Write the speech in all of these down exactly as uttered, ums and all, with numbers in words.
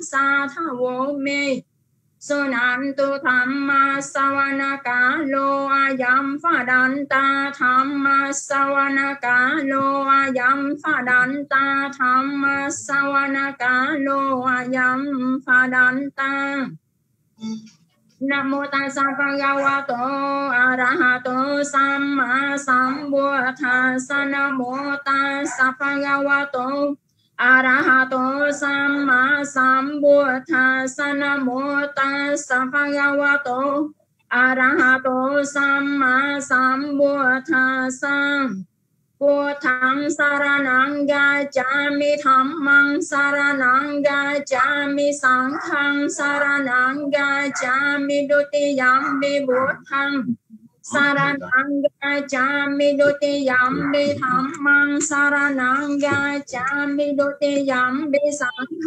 sa tha vô me so nan tu thamma sawana ka lo ayam phadanta thamma sawana ka lo ayam phadanta thamma sawana ka lo ayam phadanta. Nam mô Tassa Bhagavato Arahato Samma Sambuddhassa. Nam mô Tassa Bhagavato Arahato Samma Sambuddhassa. Nam mô Tassa Bhagavato Arahato Samma Sambuddhassa. Buddhang saranang gacchami, dhammang saranang gacchami, sanghang saranang gacchami, dutiyampi buddhang saranang gacchami, dutiyampi dhammang saranang gacchami, dutiyampi sanghang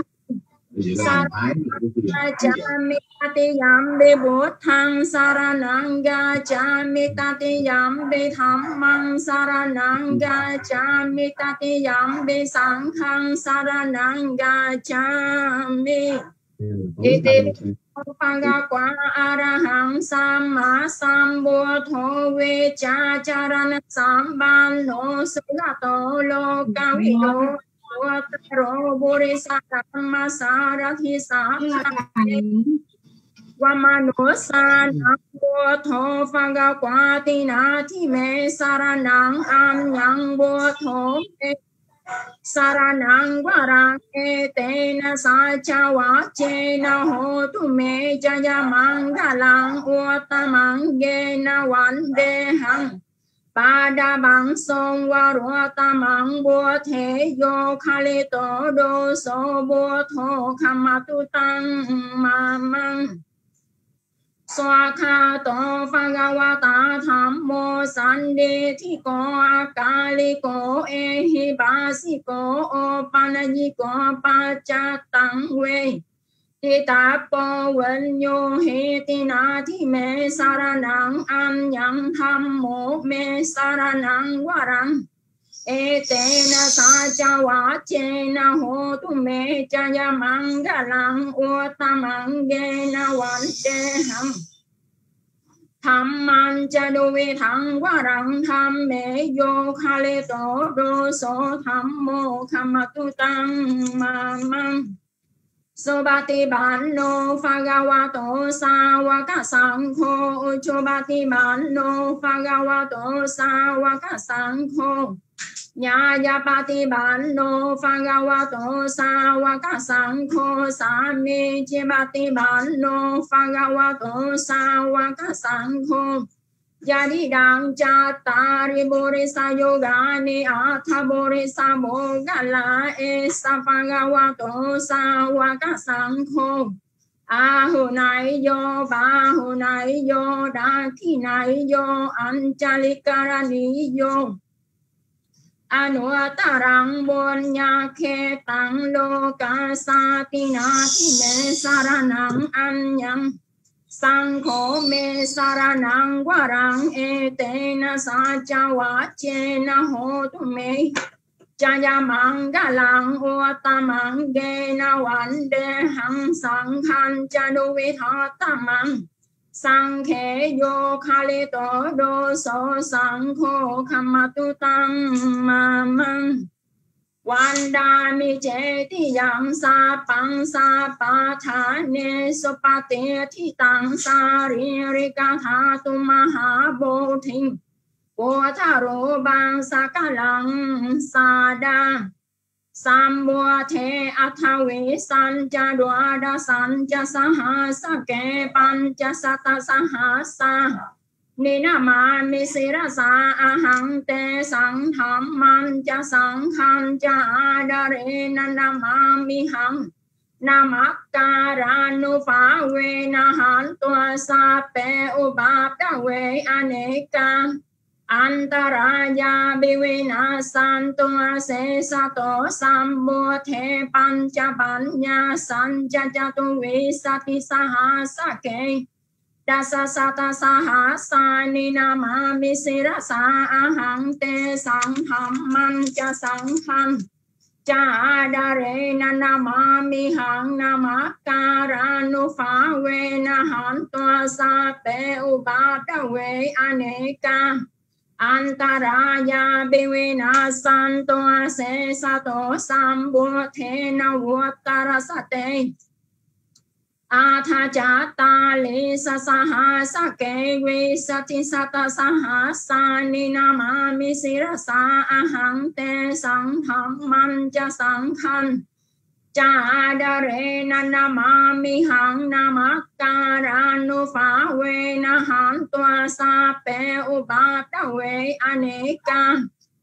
Saranang tatiyampi buddhang saranang gacchami, tatiyampi dhammang saranang gacchami, tatiyampi sanghang saranang gacchami. Iti Bhagava arahang samma sambuddho vecha charana sambanno sugato lokavido Ro Burisa Dhamma Sarathi Sākṣāte Vamanosa Nambodho Bhagavati Nati Me Saranang Amnyang Bodho Me Saranang Varang Etena Sacha Vachena Hotu Me Jaya Mangalang Uttamang Gena Vandehang Pada bang song varota mang bua thế yo khali to do so bua tho khamatu tang ma mang Swakha to Bhagavata Dhammo Sandithiko Akaliko Ehibasiko Opanayiko Pachatang We Titapo Vanyo Hetinati Me Saranang Amnyang Dhammo Me Saranang Varang Etena Sacha Vachena Hotu Me Jaya Mangalang Uttamang Gena Vandeham Dhamman Jaduvi Thang Varang Dhamme Yo Khale To Do So Dhammo Khamatu Tang Mamang Sobati Banno Bhagavato Sāvaka Saṅkho Chobati Banno Bhagavato Sāvaka Saṅkho Nyāyapati Banno Bhagavato Sāvaka Saṅkho Sāmi Chibati Banno Bhagavato Sāvaka Saṅkho Yadidang Chattari Burisa Yogani Atha Burisa Mogala Esa Bhagavato Sāvaka Saṅkho Ahunayo Bahunayo Dakinayo Anjalikaraniyo Anuatarang Bunya Ketang Loka Satinati Me Saranang Anyang Saṅkho Me Saranang Varang Etena Sacha Vachena Hotu Me Jaya Mangalang Uttamang Gena Vandehang Saṅkhaṃ Jaduvidhatamang Saṅkhe Yo Khali To Do So Saṅkho Khamatu Tang Mamang Vandami Cheti Yang Sapang Sapathane Supate Thitang Saririka Thatu Mahabodhing Bodharo Bang Sakalang Sada Sambuddhe Athavi Sanja Dwada Sanja Sahasa Ke Pancha Sata Sahasa Ninamami Sirasa Ahang Te Sang Dhamman Cha Sangham Cha Adarena Namami Hang Namakaranu Phāve Nahantva Sape Ubhapta Ve Aneka Antaraya Bivina Santo Asesato Sambuddhe Pancha Panya Sanja Jatu Visati Sahasake Dasa Sata Sahasani Namami Sirasa Ahang Te Sangham Mancha Sangham cha đa re na na ma mi hằng na ma ca ra nu phá we na han toa sa pe u ba da we aneka antaraya bivina santo se sato sambu the na uttara sate atha jata le sa saha sa ke we sati sata saha sa ni namami sirasa ahang te sang tham man cha sang khan cha đa re na namami hằng namakara nu phá we na han toa sa pe u ba da we aneka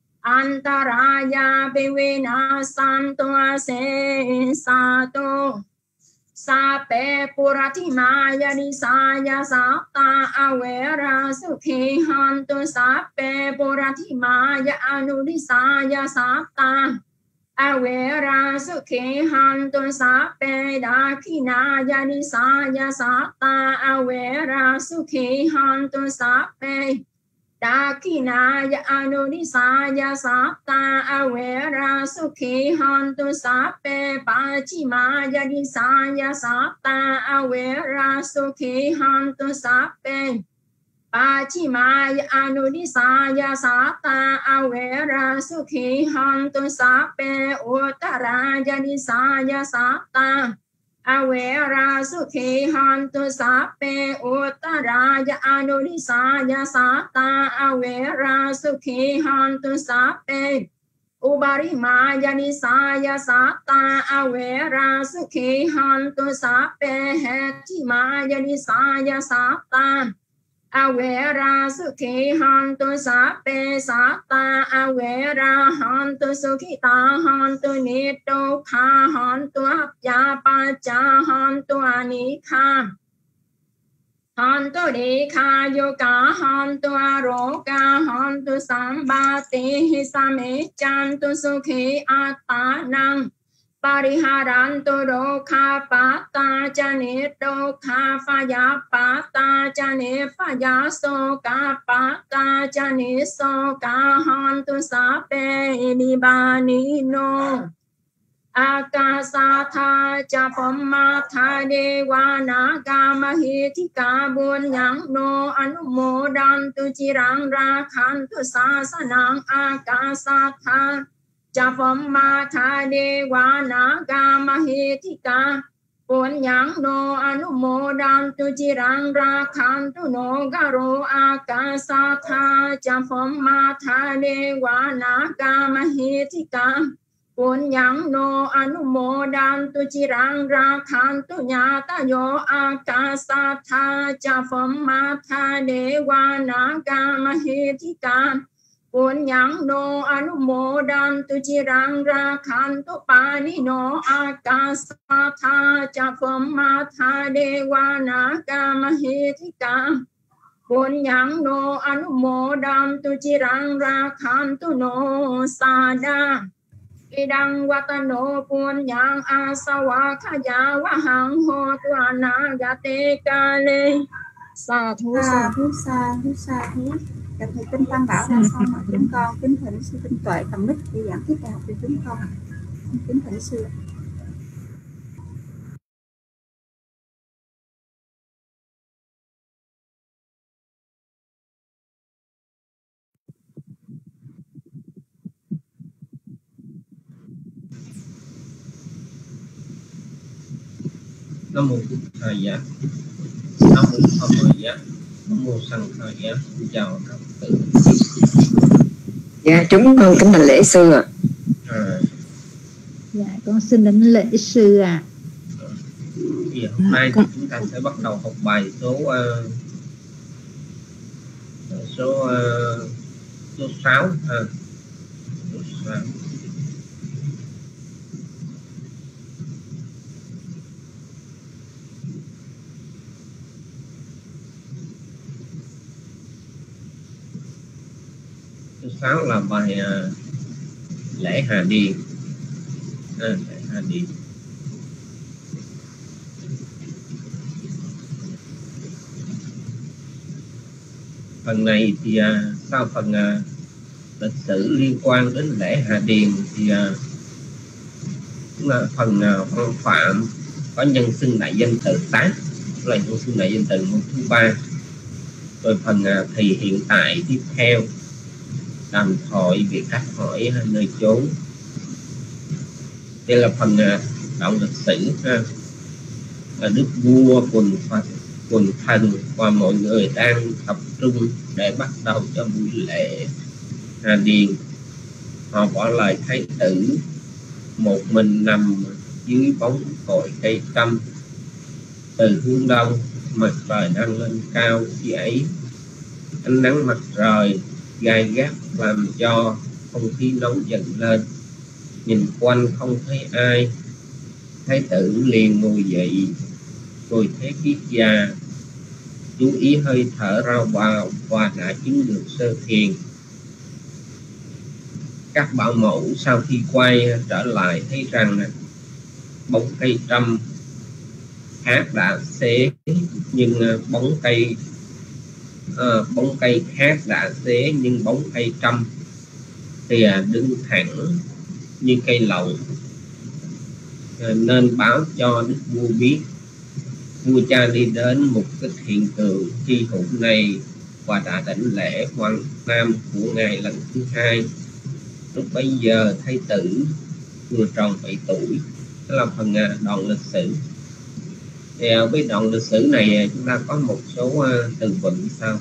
antaraya bivina santo se sato sa pe purati maya ni saya sa ta awera sukhi hantu sa pe purati maya anu ni saya sa ta awera sukhi hantu sa pe dakina ya ni saya sa ta awera sukhi hantu sa pe dakina ya anu ni saya sa ta awera sukhi hantu sa pe pachima ya ni saya sa ta awera sukhi hantu sa pe pachima ya anu ni saya sa ta awera sukhi hantu sa pe uttara ya ni saya sa ta awera sukhi hantu sa pe uttara ya anu ni saya sa ta awera sukhi hantu sa pe ubari maya ni saya sa ta awera sukhi hantu sa pe heti maya ni saya sa ta awera sukhi hantu sa pe sa ta awera hantu sukhita hantu nito kha hantu apya pacha hantu anikha hantu dekha yoga hantu aroga hantu sambati hisame chantu sukhi attanang pariharantu dokha pata jane dokha phaya pata jane phaya soka pata jane soka hantu sape nibani no akasatha japammatha dewana gamahitika bunyang no anumodantu chirang rakhantu sasanang akasatha japammatha dewana gamahitika bunyang no anumodantu chirang rakhantu no garo akasatha japammatha dewana gamahitika bunyang no anumodantu chirang rakhantu nyata yo akasatha japammatha dewana gamahitika bunyang no anumodantu chirang rakhantu pani no akasatha japammatha dewana gamahitika bunyang no anumodantu chirang rakhantu no sada idang watano bunyang asawa khaya wahang ho tuana gate kale sa thu sa thu sa thu sa thu. Cảm thấy tinh tăng bảo là xong rồi chúng con kính thỉnh sư Tinh Tuệ cầm mic để giảng tiếp bài học cho chúng con. Kính thỉnh sư. Nam mô Bụt Thầy giá, Nam mô Tham Mười giá, Nam mô Sanh Thầy giá. Chào các tử. Dạ, chúng con kính đảnh lễ sư ạ. À. Dạ, con xin đảnh lễ sư ạ. À. Thì hôm nay thì chúng ta sẽ bắt đầu học bài số uh, số uh, số sáu. À. Số sáu. Số sáu là bài uh, lễ Hà Điền. À, lễ Hà Điền. Phần này thì uh, sau phần uh, lịch sử liên quan đến lễ Hà Điền thì uh, là phần nào phong phạm có nhân xưng đại danh từ tác là nhân xưng đại danh từ môn thứ ba. Rồi phần à, thì hiện tại tiếp theo đàm thoại việc khách hỏi nơi chốn. Đây là phần à, đoạn lịch sử ha. Là đức vua quần Phật quần thần và mọi người đang tập trung để bắt đầu cho buổi lễ Hà Điền. Họ bỏ lời thái tử một mình nằm dưới bóng cội cây trăm. Từ hướng đông mặt trời đang lên cao khi ấy, ánh nắng mặt trời gai gắt làm cho không khí nóng dần lên. Nhìn quanh không thấy ai, thái tử liền ngồi dậy, ngồi thế kiết già, chú ý hơi thở ra vào và đã chứng được sơ thiền. Các bảo mẫu sau khi quay trở lại thấy rằng bóng cây trăm khác đã xế, nhưng bóng cây à, bóng cây khác đã xế nhưng bóng cây trăm thì đứng thẳng như cây lậu, à, nên báo cho đức vua biết. Vua cha đi đến một cái hiện tượng chi hữu này và đã đảnh lễ quan nam của ngài lần thứ hai. Lúc bấy giờ thái tử vừa tròn bảy tuổi. Đó là phần đoạn lịch sử. Thì với đoạn lịch sử này chúng ta có một số từ vựng sau.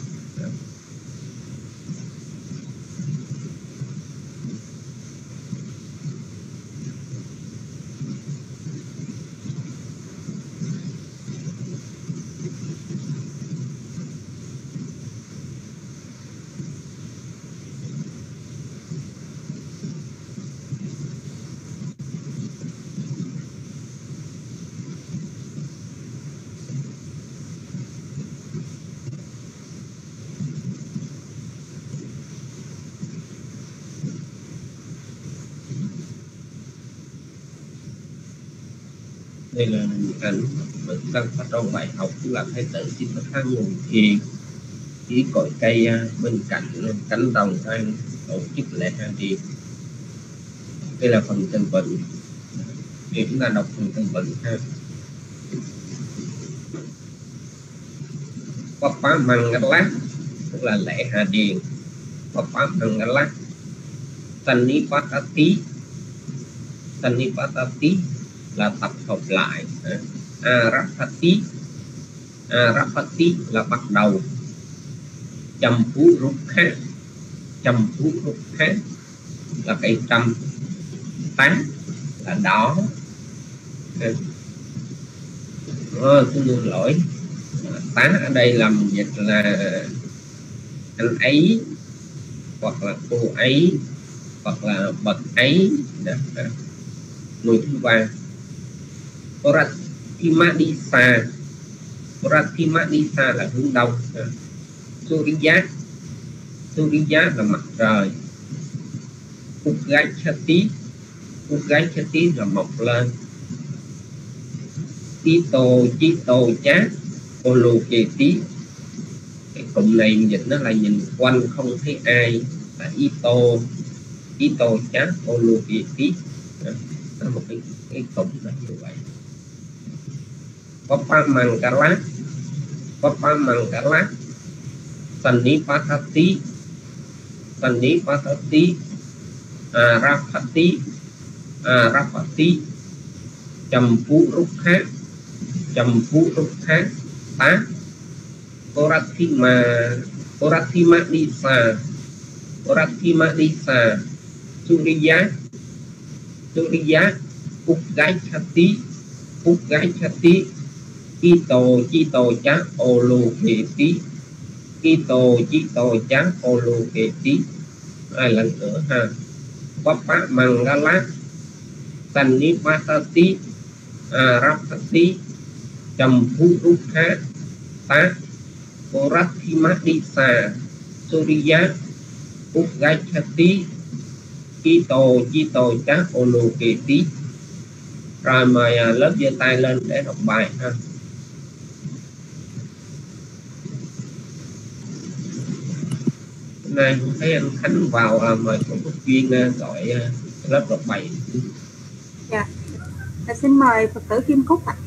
Đây là hình ảnh mình đang phát trong bài học, tức là thái tử Siddhartha ngồi thiền dưới cội cây bên cạnh cánh đồng đang tổ chức lễ Hà Điền. Đây là phần tên vựng. Thì chúng ta đọc phần tên vựng ha. Papa Mangala tức là lễ Hà Điền. Papa Mangala Sanipatati Sanipatati là tập hợp lại. Arapati Arapati là bắt đầu. Champu Rukha Champu Rukha là cây trăm. Tán là đỏ. Ờ, tôi xin lỗi, tán ở đây làm dịch là anh ấy hoặc là cô ấy hoặc là bậc ấy. Người thứ ba Porathimadisa. Porathimadisa là hướng đông. Suriya Suriya là mặt trời. Ugachati Ugachati là mọc lên. Tito Chito Chá Oloketi. Cái cụm này dịch nó là nhìn quanh không thấy ai, là Ito Ito Chá Oloketi. Đó, một cái, cái cụm là như vậy. Papa Mangala Papa Mangala Sanipatati Sanipatati Arapati Arapati Champu Rukha Champu Rukha Tá Porathima Porathimadisa Porathimadisa Suriya Suriya Ugachati Ugachati Kito Chito Chá Oloketi Kito Chito Chá Oloketi. Hai lần nữa ha. Papa Mangala Sanipatati Arapati Champu Rukha Tá Porathimadisa Suriya Ugachati Kito Chito Chá Oloketi. Rồi mời lớp giơ tay lên để đọc bài ha. Hôm nay thấy anh Khánh vào, à, mời cô Quốc Duyên gọi uh, lớp đọc bài. Dạ. Dạ, xin mời Phật tử Kim Cúc ạ.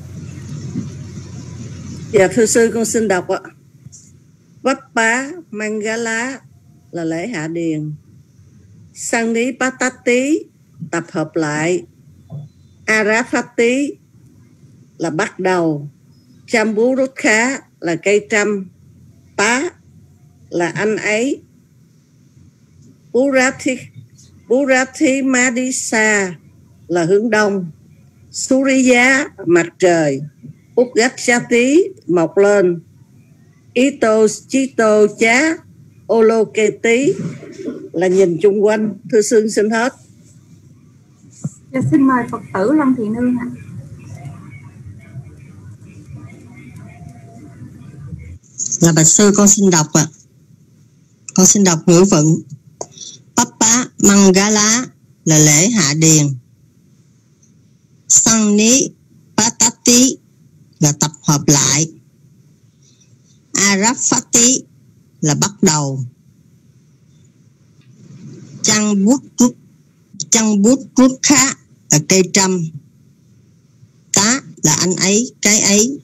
Dạ thưa sư, con xin đọc ạ. Vấp bá Mangala là lễ hạ điền. Sangni Patati tập hợp lại. Arafati là bắt đầu. Chamburukha là cây trăm. Pá là anh ấy. Purati Purati Madisa là hướng đông. Surya mặt trời. Ugachati mọc lên. Ito Chito Chá Oloketi là nhìn chung quanh. Thưa sư xin hết. Dạ, xin mời Phật tử Lâm Thị Nương ạ. Là bạch sư, con xin đọc ạ. À. Con xin đọc ngữ vận. Papa Mangala là lễ hạ điền. Sangni Patati là tập hợp lại. Arafati là bắt đầu. Chăng bút rút Chăng bút rút khá là cây trăm. Tá là anh ấy, cái ấy.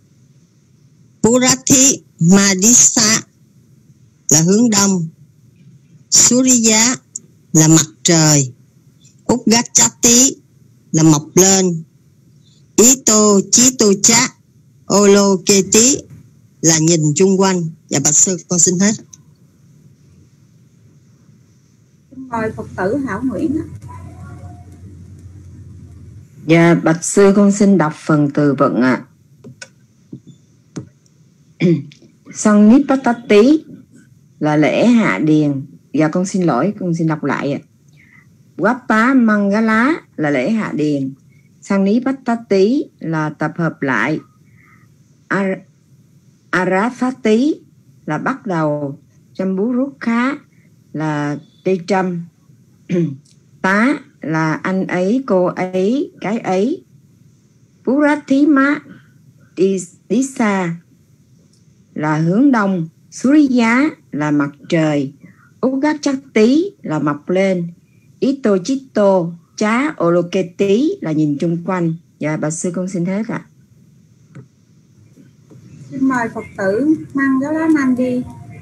Purati Madisa là hướng đông. Surya là mặt trời. Ugachati là mọc lên. Ito Chito Cha Oloketi là nhìn chung quanh. Dạ bạch sư, con xin hết. Xin mời Phật tử Hảo Nguyễn. Dạ bạch sư, con xin đọc phần từ vựng ạ. À. Sannipatati là lễ hạ điền. Dạ con xin lỗi, con xin đọc lại ạ. Vappa Mangala là lễ hạ điền. Sannipatati là tập hợp lại. Ar Arafati là bắt đầu. Chamburukha là cây trăm. Tá là anh ấy, cô ấy, cái ấy. Puratima Disa là hướng đông. Surya là mặt trời. Ugachati là mọc lên. Ito Chito Chá Oloketi là nhìn chung quanh. Dạ bà sư con xin hết ạ. À. Xin mời Phật tử Mangala Nandi.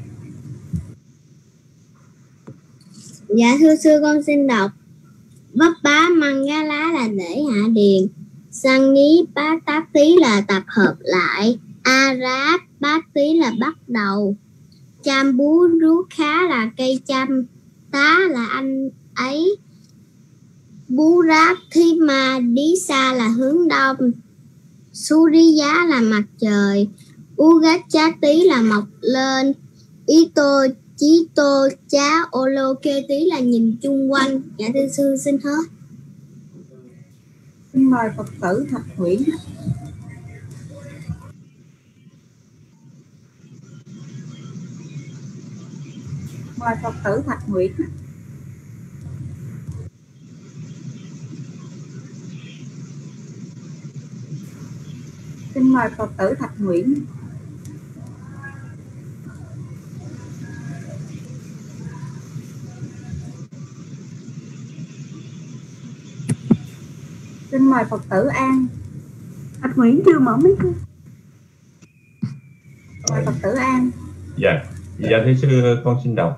Dạ thưa sư, con xin đọc. Vấp bá Mangala là lễ hạ điền. Sangni Patati là tập hợp lại. Arab Bati là bắt đầu. Chamburukha là cây chăm. Tá là anh ấy. Burathima Disa là hướng đông. Surya là mặt trời. Ugachati là mọc lên. Ito Chito Chá Oloketi là nhìn chung quanh. Dạ thưa sư xin hết. Xin mời Phật tử Thạch Nguyễn. Mời Phật tử Thạch Nguyễn. Xin mời Phật tử Thạch Nguyễn. Xin mời Phật tử An. Thạch Nguyễn chưa mở mic. Mời Phật tử An. Dạ, dạ thưa sư, con xin đọc.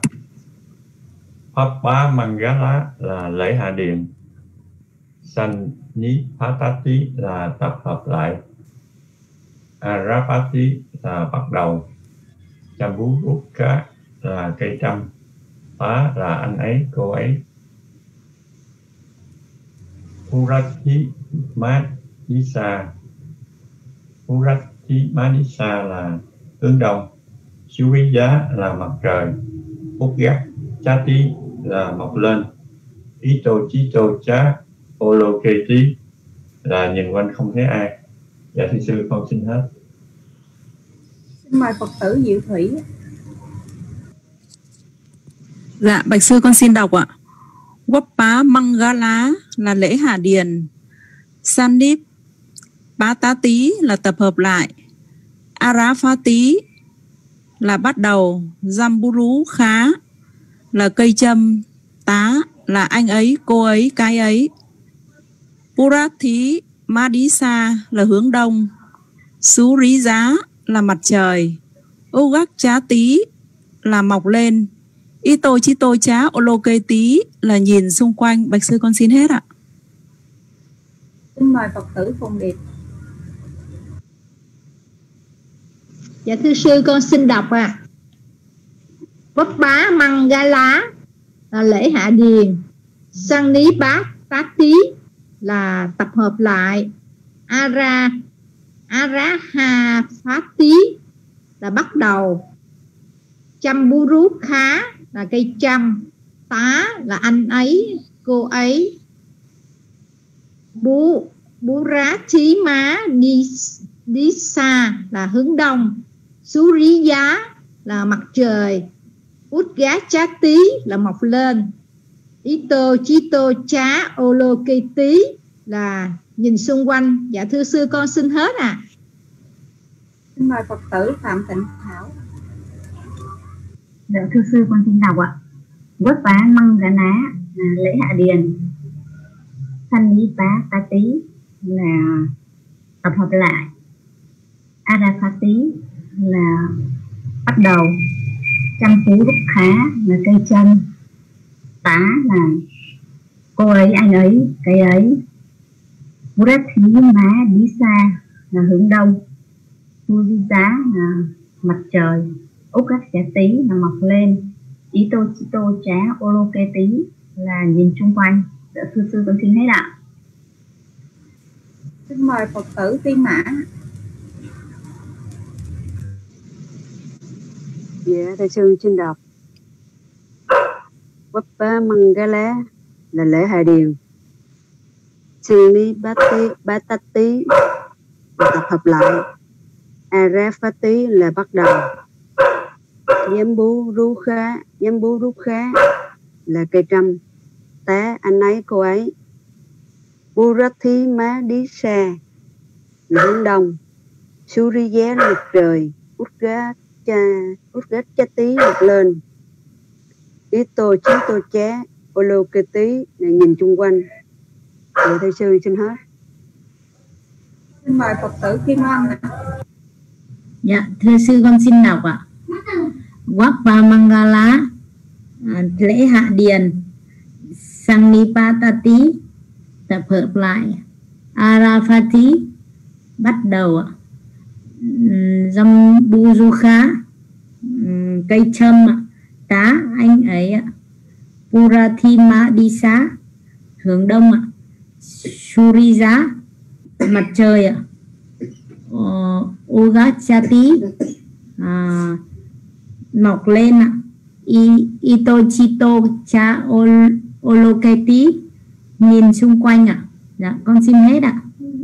Papa Mangala là lễ hạ điền. Sannipatati là tập hợp lại. Arafati là bắt đầu. Chamburukha là cây trăm. Pá là anh ấy, cô ấy. Purati Madisa Purati Madisa là hướng đông. Surya là mặt trời. Ugachati là mọc lên. Ito Chito Chá Oloketi là nhìn quanh không thấy ai. Dạ thưa sư, con xin hết. Xin mời Phật tử Diệu Thủy. Dạ bạch sư, con xin đọc ạ. Vappa Mangala là lễ hạ điền. Sannip Patati là tập hợp lại. Arafati là bắt đầu. Chamburukha là cây châm. Tá là anh ấy, cô ấy, cái ấy. Purathi Madisa là hướng đông, Suriya là mặt trời, Ugachati là mọc lên, Ito Chito Chá Oloketi là nhìn xung quanh. Bạch sư con xin hết ạ. Xin mời Phật tử Phùng Điệp. Dạ thưa sư con xin đọc ạ. À. Vấp bá Mangala là lễ hạ điền, Sangni bát Tati là tập hợp lại, Ara Arahafati là bắt đầu, Chamburu Khá là cây chăm, Tá là anh ấy, cô ấy, Bu Burati Má Disa là hướng đông, Suriya là mặt trời, Udgachati là mọc lên, Ito Chito Chá Oloketi là nhìn xung quanh. Dạ thưa sư con xin hết ạ. À. Xin mời Phật tử Phạm Tịnh Thảo. Dạ thưa sư con xin đọc ạ. Quất bá măng gà ná là lễ hạ điền, Thanh lý bá ta tí là tập hợp lại, Arafati là bắt đầu, Chăm phú rút khá là cây chân, Tá là cô ấy, anh ấy, cây ấy, Murathi má đi xa là hướng đông, Suriya là mặt trời, Ugachati là mọc lên, Ito Chito Chá Oloketi là nhìn chung quanh. Dạ sư sư con xin hết ạ. Xin mời Phật tử Tiên Mã. Dạ thầy sư xin đọc. Vappa Mangala là lễ hạ điền, Sangni Batati là tập hợp lại, Arafati là bắt đầu, Jambu Rukha Jambu Rukha là cây trăm, Tá anh ấy, cô ấy, Purathi Má Disa là hướng đông, Suriya là mặt trời, Udgachati mọc lên, Ito Chito Chá Oloketi là nhìn chung quanh. Dạ thầy sư xin hết. Xin mời Phật tử Kim Ân. Dạ thưa sư con xin đọc ạ. Vappa Mangala à, lễ hạ điền, Sangnipatati tập hợp lại, Arafati bắt đầu, Jamburuka cây châm, Tá anh ấy, Purathi Madisa hướng đông, Suriya mặt trời, Ugachati à, mọc lên, Ito Chito Chá Oloketi nhìn xung quanh ạ. Dạ con xin hết ạ.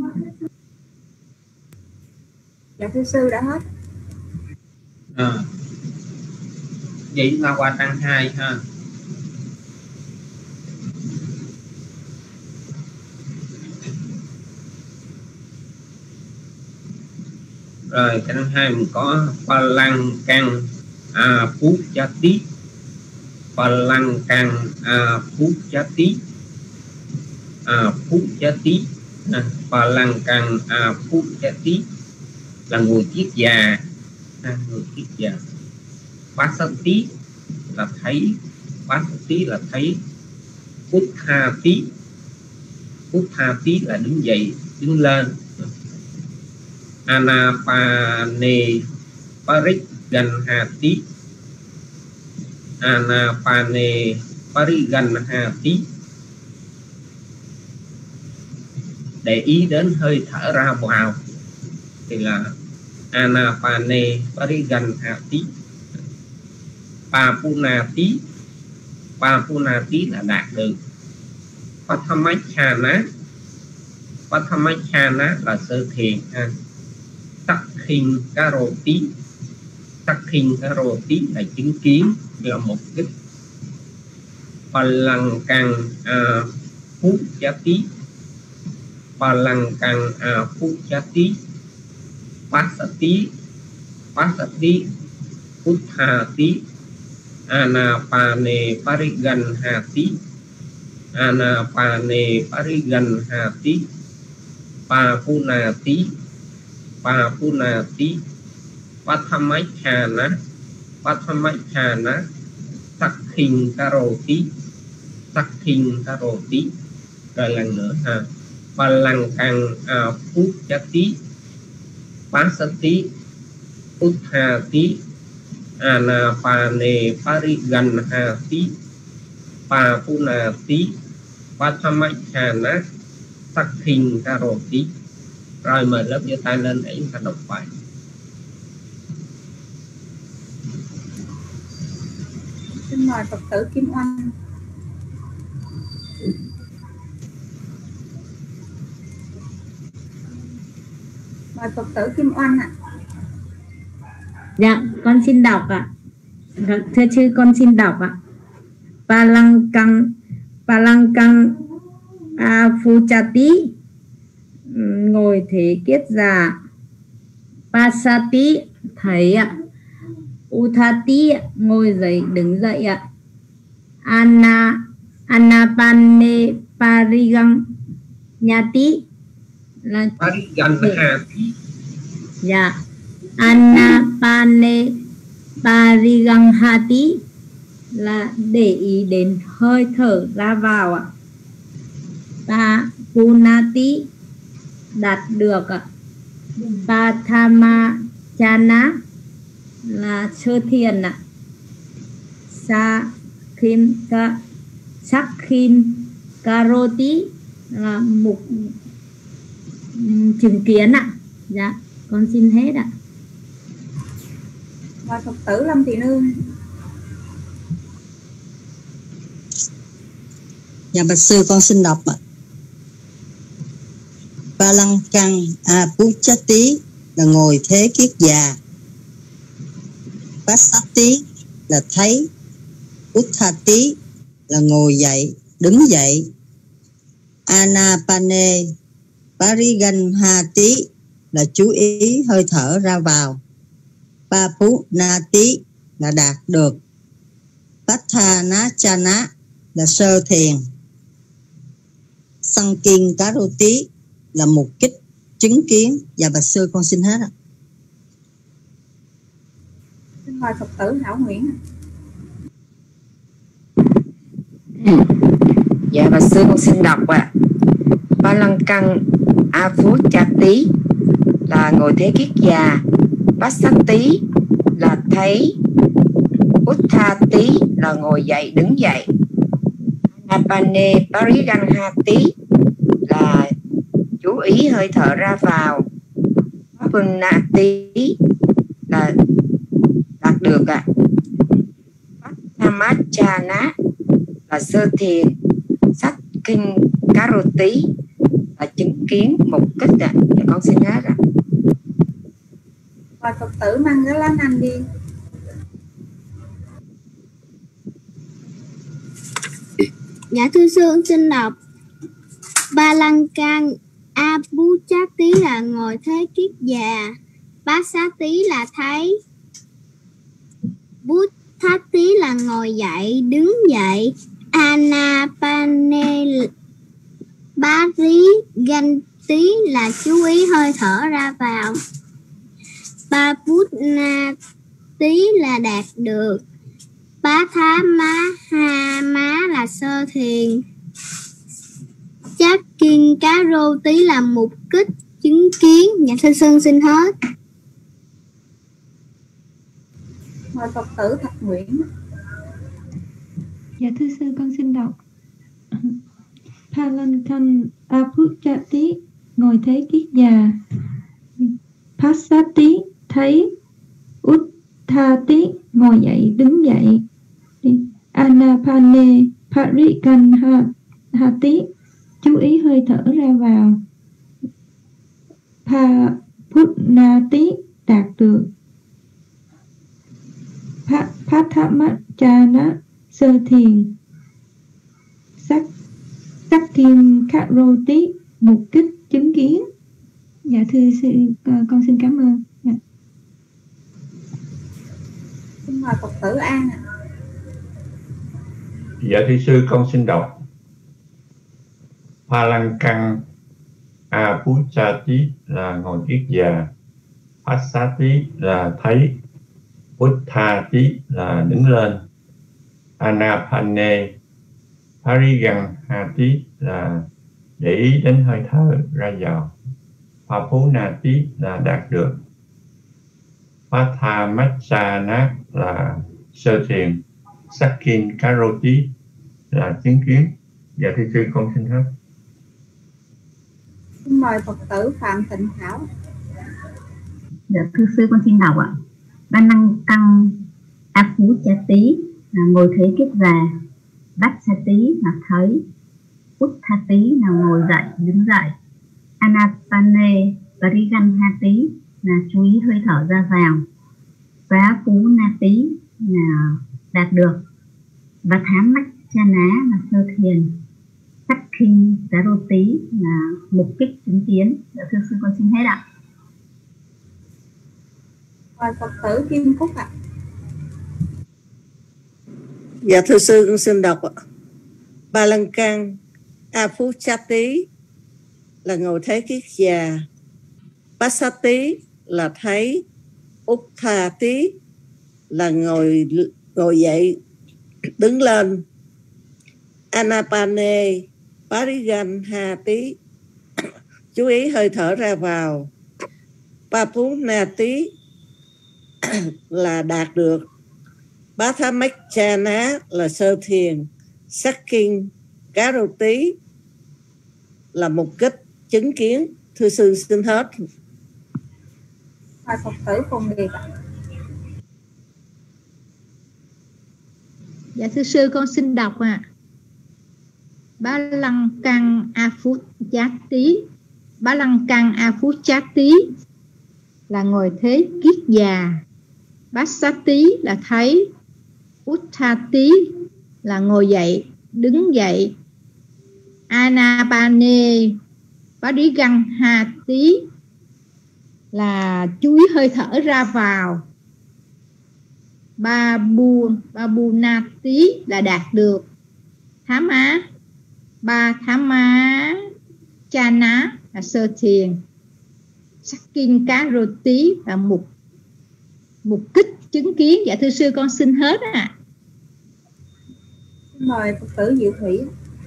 Dạ thưa sư đã hết. À, vậy là qua trang hai ha. Rồi trang hai mình có Palankang Apujati, Palankang Apujati, Apujati, Palankang Apujati là ngồi chiếc già, ngồi chiếc già. Pasati là thấy, Pasati là thấy, Uthati, Uthati là đứng dậy, đứng lên. Anapane Pariganhati, Anapane Pariganhati để ý đến hơi thở ra vào thì là Anapane Pariganhati. Papunati, Papunati là đạt được. Pathamachana, Pathamachana là sơ thiền ha. Takhin Karoti, Takhin Karoti là chứng kiến, là mục đích. Palankang Apujati, Palankang Apujati, Pasati, Pasati, Uthati, Anapane Pariganhati, Anapane Pariganhati Papunati Papunati Pathamaichana Pathamaichana Sakhin Karoti Sakhin Karoti. Rồi lần nữa ha, Palankang Apujati Pasati Uthati Anapane Pariganhati Papunati Pathamaichana Sakhin Karoti. Rồi mời lớp giơ tay lên để chúng ta đọc bài. Xin mời Phật tử Kim Oanh. Mời Phật tử Kim Oanh ạ. À. Dạ, con xin đọc ạ. À. Thưa sư, con xin đọc ạ. À. Palankang Palankang Apujati, ngồi thế kiết già. Pasati, thấy ạ. Uthati, ngồi dậy đứng dậy ạ. Ana Anapane Parigang Nhati là Pariganhati. Dạ. Anapane Pariganhati là để ý đến hơi thở ra vào ạ. Papunati đạt được ạ. Pathamachana là sơ thiền ạ. Sakhin ka Sakhin Karoti là mục chứng kiến ạ. Dạ, con xin hết ạ. Mời Phật tử Lâm Thị Nương. Dạ bạch sư, con xin đọc ạ. Palankang Apujati là ngồi thế kiết già. Pasati là thấy. Uthati là ngồi dậy, đứng dậy. Anapane Pariganhati là chú ý hơi thở ra vào. Papunati là đạt được. Pathanachana là sơ thiền. Sankin Karoti là mục kích, chứng kiến. Và bạch sư, con xin hết ạ. Xin mời Phật tử Hảo Nguyễn. Dạ bạch sư, con xin đọc ạ. Palankang Apujati là ngồi thế kiết già. Pasati là thấy. Uthati là ngồi dậy, đứng dậy. Anapane Pariganhati là chú ý hơi thở ra vào. Papunati là đạt được ạ. Pathamachana là sơ thiền. Sakhin Karoti là chứng kiến, mục kích ạ. Dạ con xin hết ạ. Mời Phật tử Mangala Nandi. Dạ thưa sư, xin đọc. Palankang Apujati là ngồi thế kiết già. Pasati là thấy. Buddhati là ngồi dậy, đứng dậy. Anapane Pariganhati là chú ý hơi thở ra vào. Papunati là đạt được. Pathamahama là sơ thiền. Sakhin Karoti là mục kích, chứng kiến. Dạ thưa sư, xin hết. Mời Phật tử Thạch Nguyễn. Dạ thưa sư, con xin đọc. Palankang Apujati ngồi thế kiết già. Pasati thấy. Uthati ngồi dậy, đứng dậy. Anapane Pariganhati chú ý hơi thở ra vào. Papunati đạt được. Pathamachana sơ thiền. Sakhin Karoti mục kích, chứng kiến. Dạ thưa sư, con xin cảm ơn. Dạ. Xin mời Phật tử An ạ. Dạ thưa sư, con xin đọc. Palankang Apuchati là ngồi kiết già, Passati là thấy, Uttati là đứng lên, Anapane Pariganhati là để ý đến hơi thở ra vào, Papunati là đạt được, Pathamachana là sơ thiền, Sakkin Karoti là chứng kiến. Dạ thưa sư, con xin hết. Xin mời Phật tử Phạm Thịnh Thảo. Dạ thưa sư, con xin đọc ạ. Ba năng căng a phú cha tí là ngồi thế kiết già, bát sa tí là thấy, út tha tí là ngồi dậy đứng dậy, anapane pariganhati là chú ý hơi thở ra vào, phá phú na tí là đạt được, và thám mách cha ná là sơ thiền, sắc kinh karoti là mục kích chứng kiến. Dạ thưa sư, con xin hết ạ. Mời Phật tử Kim Phúc ạ. Dạ thưa sư, con xin đọc ạ. Ba lăng cang Apuchati là ngồi thế kiết già, Passati là thấy, Uttati là ngồi ngồi dậy đứng lên, Anapane Pariganhati chú ý hơi thở ra vào, Papunati là đạt được, Pathamachana là sơ thiền, Sakkin Karoti là mục kích chứng kiến. Thưa sư, xin hết. Mời Phật tử Phùng Điệp ạ. Dạ thưa sư, con xin đọc ạ. À. Ba lăng căng a phú chát tí, ba lăng căng a phú chát tí là ngồi thế kiết già, bát sát tí là thấy, uttha tí là ngồi dậy đứng dậy, anapane pariganhati là chú ý hơi thở ra vào, babu babunati là đạt được, thám á ba thám á chana là sơ thiền, sakkin karoti là mục mục kích chứng kiến. Dạ thưa sư, con xin hết ạ. À. Mời Phật tử Diệu Thủy.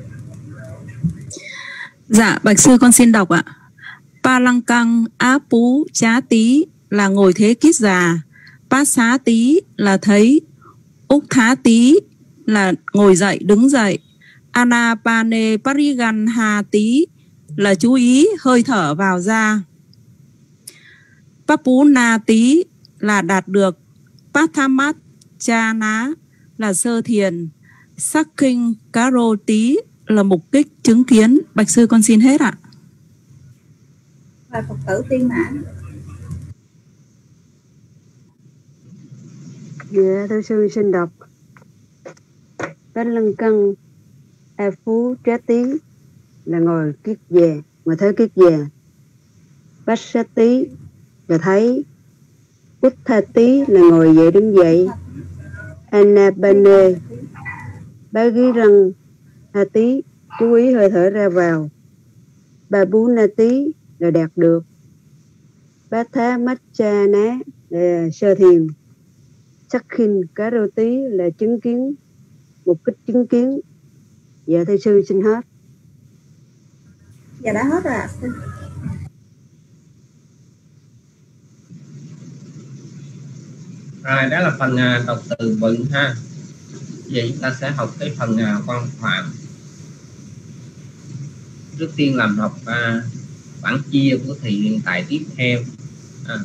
Dạ bạch sư, con xin đọc ạ. Palankang Apu Chá Tí là ngồi thế kiết già, Bát Xá Tí là thấy, Úc Thá Tí là ngồi dậy đứng dậy, Anapane Pariganhati là chú ý hơi thở vào ra, Papunati là đạt được, Pathamachana là sơ thiền, Sakkin Karoti là mục kích chứng kiến. Bạch sư, con xin hết ạ. Mời Phật tử Tiên Mãn. Dạ thưa sư, xin đọc. Bát lăng căng a phú trá tí là ngồi kiết già, ngồi thế kiết già, bát sát tí là thấy, uttha tí là ngồi dậy đứng dậy, anapane pariganhati chú ý hơi thở ra vào, babunati là đạt được, pathamachana là sơ thiền, Sakkin Karoti là chứng kiến, mục kích chứng kiến. Dạ thưa sư, xin hết. Dạ đã hết rồi ạ. Rồi đó là phần uh, đọc từ vựng ha. Vậy chúng ta sẽ học cái phần uh, quan phạm. Trước tiên làm học uh, bản chia của thì hiện tại tiếp theo. À.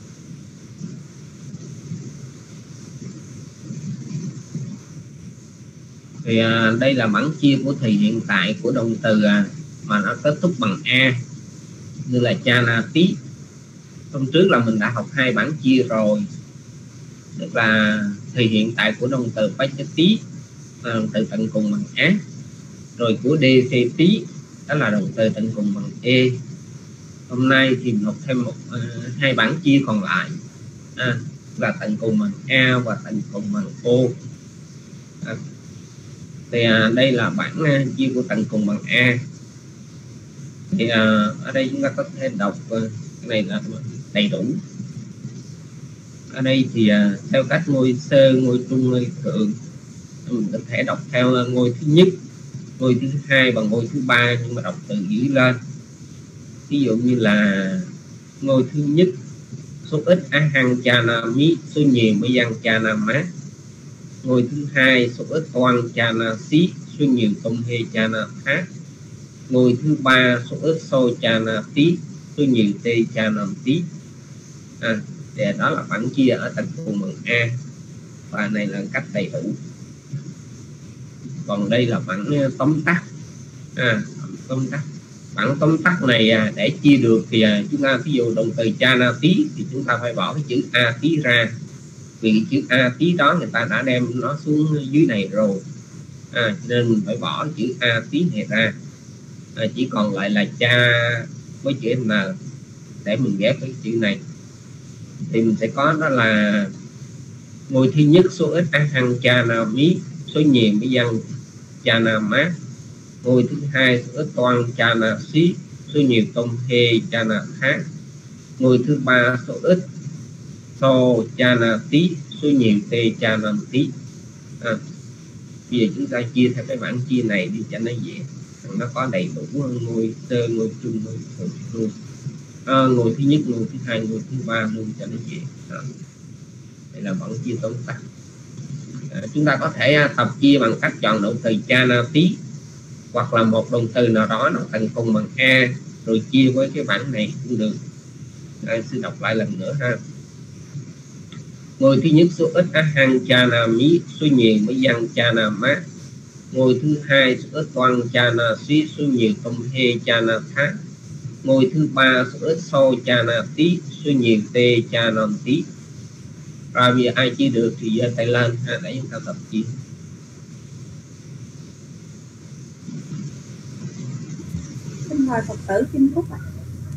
Thì à, đây là bản chia của thì hiện tại của động từ à, mà nó kết thúc bằng a, như là chana tí. Hôm trước là mình đã học hai bản chia rồi, tức là thì hiện tại của động từ pachati, động từ tận cùng bằng á, rồi của dc tí đó là động từ tận cùng bằng e. Hôm nay thì học thêm một uh, hai bản chia còn lại, à, là tận cùng bằng a và tận cùng bằng o. À, thì à, đây là bản uh, chia của tận cùng bằng a. Thì à, ở đây chúng ta có thể đọc uh, cái này là đầy đủ. Ở đây thì à, theo cách ngôi sơ, ngôi trung, ngôi thượng, mình có thể đọc theo uh, ngôi thứ nhất, ngôi thứ hai và ngôi thứ ba, nhưng mà đọc từ dưới lên. Ví dụ như là ngôi thứ nhất số ít á hăng cha na mí, số nhiều mới dân cha na má. Ngôi thứ hai số ít toan cha na xí, số nhiều tông hê cha na thác. Ngôi thứ ba số ít sô cha na tí, số nhiều tê cha na tí. À, để đó là bản chia ở thành phần bằng A, và này là cách đầy đủ. Còn đây là bản tóm tắt. À, tóm tắt. Bản tóm tắt này à, để chia được thì à, chúng ta ví dụ động từ cha na tí thì chúng ta phải bỏ cái chữ a tí ra, vì cái chữ a tí đó người ta đã đem nó xuống dưới này rồi, à, nên mình phải bỏ chữ a tí này ra, à, chỉ còn lại là cha với chữ n để mình ghép với chữ này. Thì mình sẽ có đó là ngôi thứ nhất số ít á hăng cha na mí, số nhiều với dân cha na má. Ngôi thứ hai số ít toan cha na xí, số nhiều tông hê cha na thác. Ngôi thứ ba số ít so cha na tí, số nhiều tê cha na tí. À, bây giờ chúng ta chia theo cái bảng chia này đi cho nó dễ, nó có đầy đủ ngôi sơ, ngôi trung, ngôi thượng luôn. À, ngôi thứ nhất, ngôi thứ hai, ngôi thứ ba luôn cho nó dễ. À, đây là bảng chia tóm tắt. À, chúng ta có thể tập chia bằng cách chọn động từ cha na tí, hoặc là một động từ nào đó nó thành phần bằng A rồi chia với cái bảng này cũng được. Anh sẽ đọc lại lần nữa ha. Ngôi thứ nhất số ít á hăng cha na mí, số nhiều mới dân cha na má. Ngôi thứ hai số ít toan cha na xí, số nhiều tông hê cha na thác. Ngôi thứ ba số ít sô cha na tí, số nhiều tê cha na tí. Rồi bây giờ ai chia được thì giơ tay lên ha, để chúng ta tập chia. Xin mời Phật tử Kim Cúc ạ.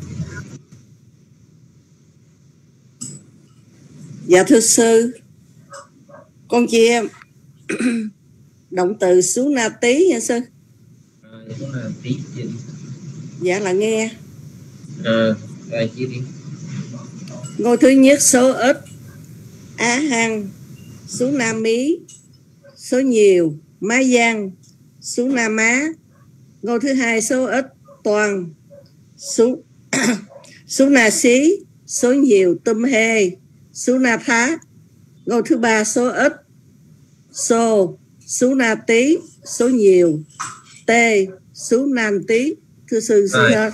Dạ thưa sư, con chia động từ sú na tí nha sư. À, sú na tí chia đi. Dạ là nghe. À, rồi chia đi. Ngôi thứ nhất số ít á hăng, sú na mí, số nhiều má giang, sú na má. Ngôi thứ hai số ít toàn, sú sú na xí, số nhiều tum hê, sú na thá. Ngôi thứ ba số ít xô, sú na tí, số nhiều tê, sú nan tí. Thưa sư sư ơi.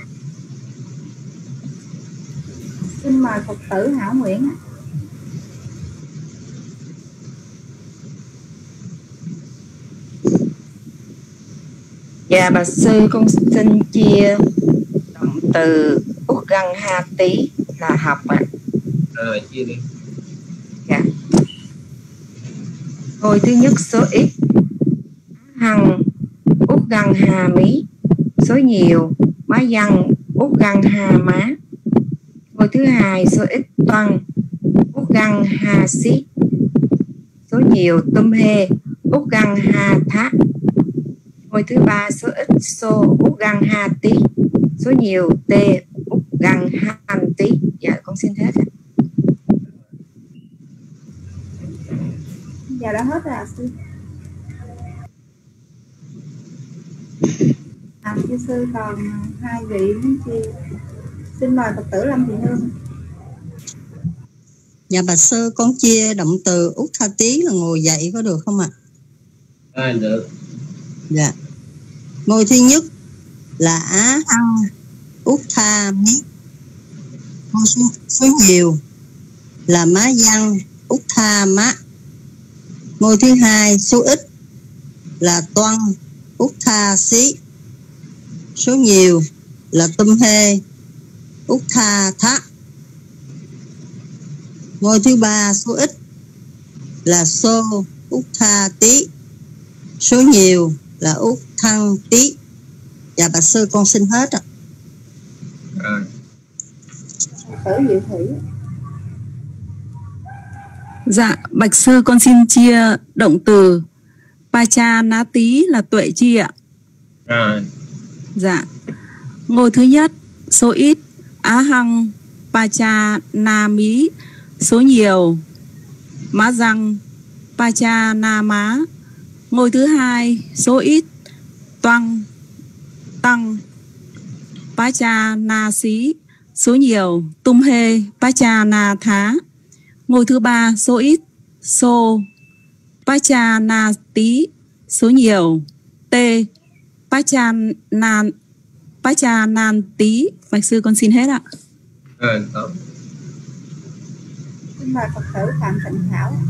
Xin mời Phật tử Hảo Nguyễn ạ. Dạ bà sư, con xin chia động từ út găng ha tí là học ạ. À. À, chia đi. Dạ. Ngôi thứ nhất số ít hằng út găng hà mí, số nhiều má văn út găng hà má. Ngôi thứ hai số ít toan út găng hà xí, số nhiều tum hê út găng hà thác. Ngôi thứ ba số ít xô út găng ha tí, số nhiều tê út găng han tí. Dạ con xin hết. Dạ đã hết rồi ạ sư. À, thưa sư còn hai vị muốn chia. Xin mời Phật tử Lâm Thị Hương. Dạ bà sư, con chia động từ út tha tí là ngồi dậy có được không ạ? À, được. Dạ. Ngôi thứ nhất là á hăng út tha mí. Ngôi số, số nhiều là má văn út tha má. Ngôi thứ hai số ít là toan út tha xí, số nhiều là tum hê út tha thác. Ngôi thứ ba số ít là xô út tha tí, số nhiều là út thăng tí. Dạ bà sư con xin hết ạ. À. Tử Diệu Thủy. Dạ bạch sư, con xin chia động từ pa cha ná tí là tuệ chi ạ. À. Dạ. Ngôi thứ nhất số ít Á Hăng Pacha Na Mí, số nhiều Má Răng Pacha Na Má. Ngôi thứ hai số ít Toang Tăng Pacha Na Xí, số nhiều Tum Hê Pacha Na Thá. Ngôi thứ ba số ít Sô Pacha Na Tí, số nhiều T Pacha Na Pacha Nan Tí. Bạch sư con xin hết ạ. À, tốt. Xin mời Phật tử Phạm Tịnh Thảo.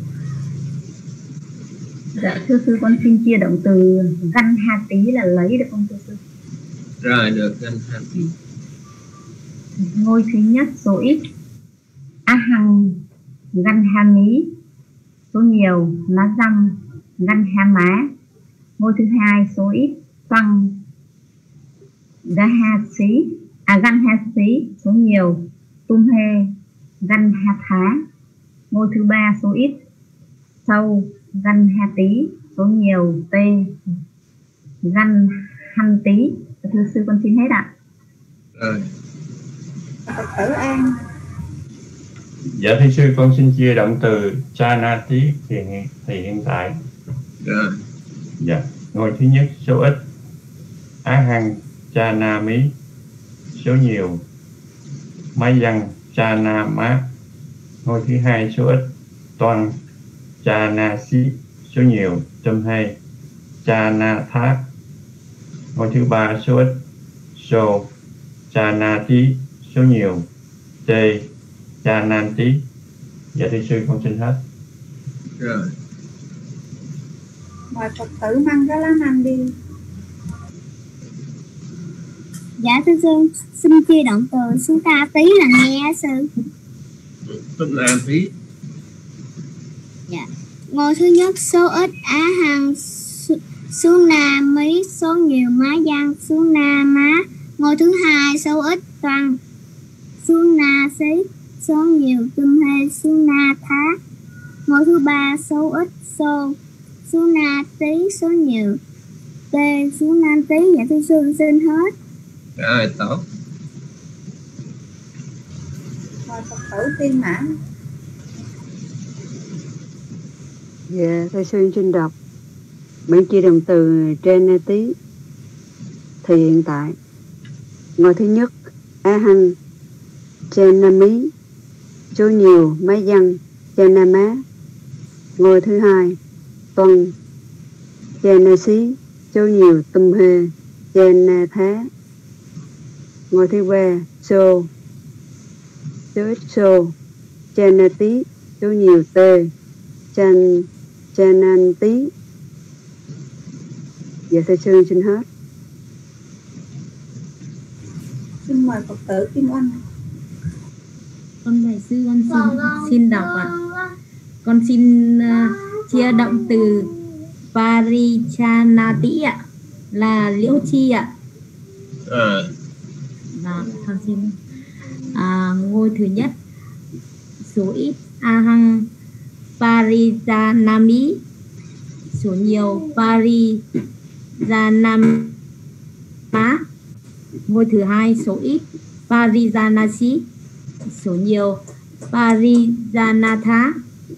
Dạ thưa sư, con xin chia động từ Ganh Ha Tí là lấy được không thưa sư? Rồi, được Ganh Ha Tí. Ngôi thứ nhất số ít Á Hăng Ganh Ha Mí, số nhiều Lá Răm Ganh Ha Má. Ngôi thứ hai số ít Tăng Ga Ha Xí, à Ganh Ha Xí, số nhiều Tum Hê Ganh Ha Thá. Ngôi thứ ba số ít Sâu Ganh Ha Tí, số nhiều T Ganh Hanh Tí. Thưa sư con xin hết ạ. Rồi. Phật tử An. Dạ thưa sư, con xin chia động từ Cha Na Tí thì, thì hiện tại. Rồi. Dạ. Ngôi thứ nhất số ít Á Hăng Cha Na Mí, số nhiều Máy Văn Cha Na Má. Ngôi thứ hai số ít Toan Cha Na Xí, số nhiều Tum Hê Cha Na Thá. Ngôi thứ ba số ít Sô Cha Na Tí, số nhiều T Cha Nan Tí. Dạ thưa sư con xin hết. Rồi. Mời Phật tử Mangala Nan đi. Dạ thưa sư, xin chia động từ Sutta Tí là nghe sư. Sutta Tí. Dạ. Ngôi thứ nhất số ít Á Hăng Su Na Mí, số nhiều Má Văn Su Na Má. Ngôi thứ hai số ít Toan Su Na Xí, số nhiều Tum Hê Su Na Thá. Ngôi thứ ba số ít Sô Su Na Tí, số nhiều T Su Na Tí. Dạ thưa sư xin hết. Rồi, tốt. Mời Phật tử Tiên Mãn. Dạ thưa sư xin đọc bản chia động từ trên Na Tí thì hiện tại. Ngôi thứ nhất Á Hăng Cha Na Mí, số nhiều Máy Văn Cha Na Má. Ngôi thứ hai Toan Cha Na Xí, số nhiều Tum Hê Cha Na Thá. Ngôi thứ ba Sô số ít Sô Cha Na Tí, số nhiều T Chan Cha Nan Tí. Dạ thưa sư xin hết. Xin mời Phật tử Kim Oanh. Con thầy sư con xin xin đọc ạ. Con xin uh, chia động từ Parichanati ạ, là liễu chi ạ. À. Là con xin à, ngôi thứ nhất số ít A Hăng Parijanami, số nhiều Parijanama. Ngôi thứ hai số ít Parijanasi, số nhiều Parijanatha.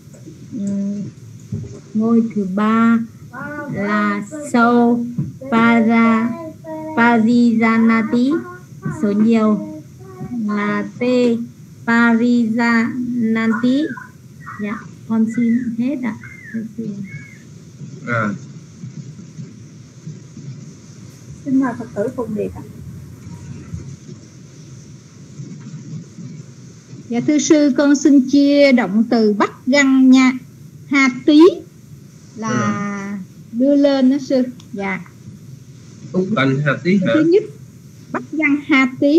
Ngôi thứ ba là Sâu Para Parijanati, số nhiều là T Parijananti. Dạ con xin hết ạ. À. Xin mời Phật tử Phùng Điệp ạ. Dạ thưa sư, con xin chia động từ Bắt Găng nha Ha Tí là đưa lên đó sư. Dạ. Úc Ganh Ha Tí hả? Thứ nhất Bắt Găng Ha Tí.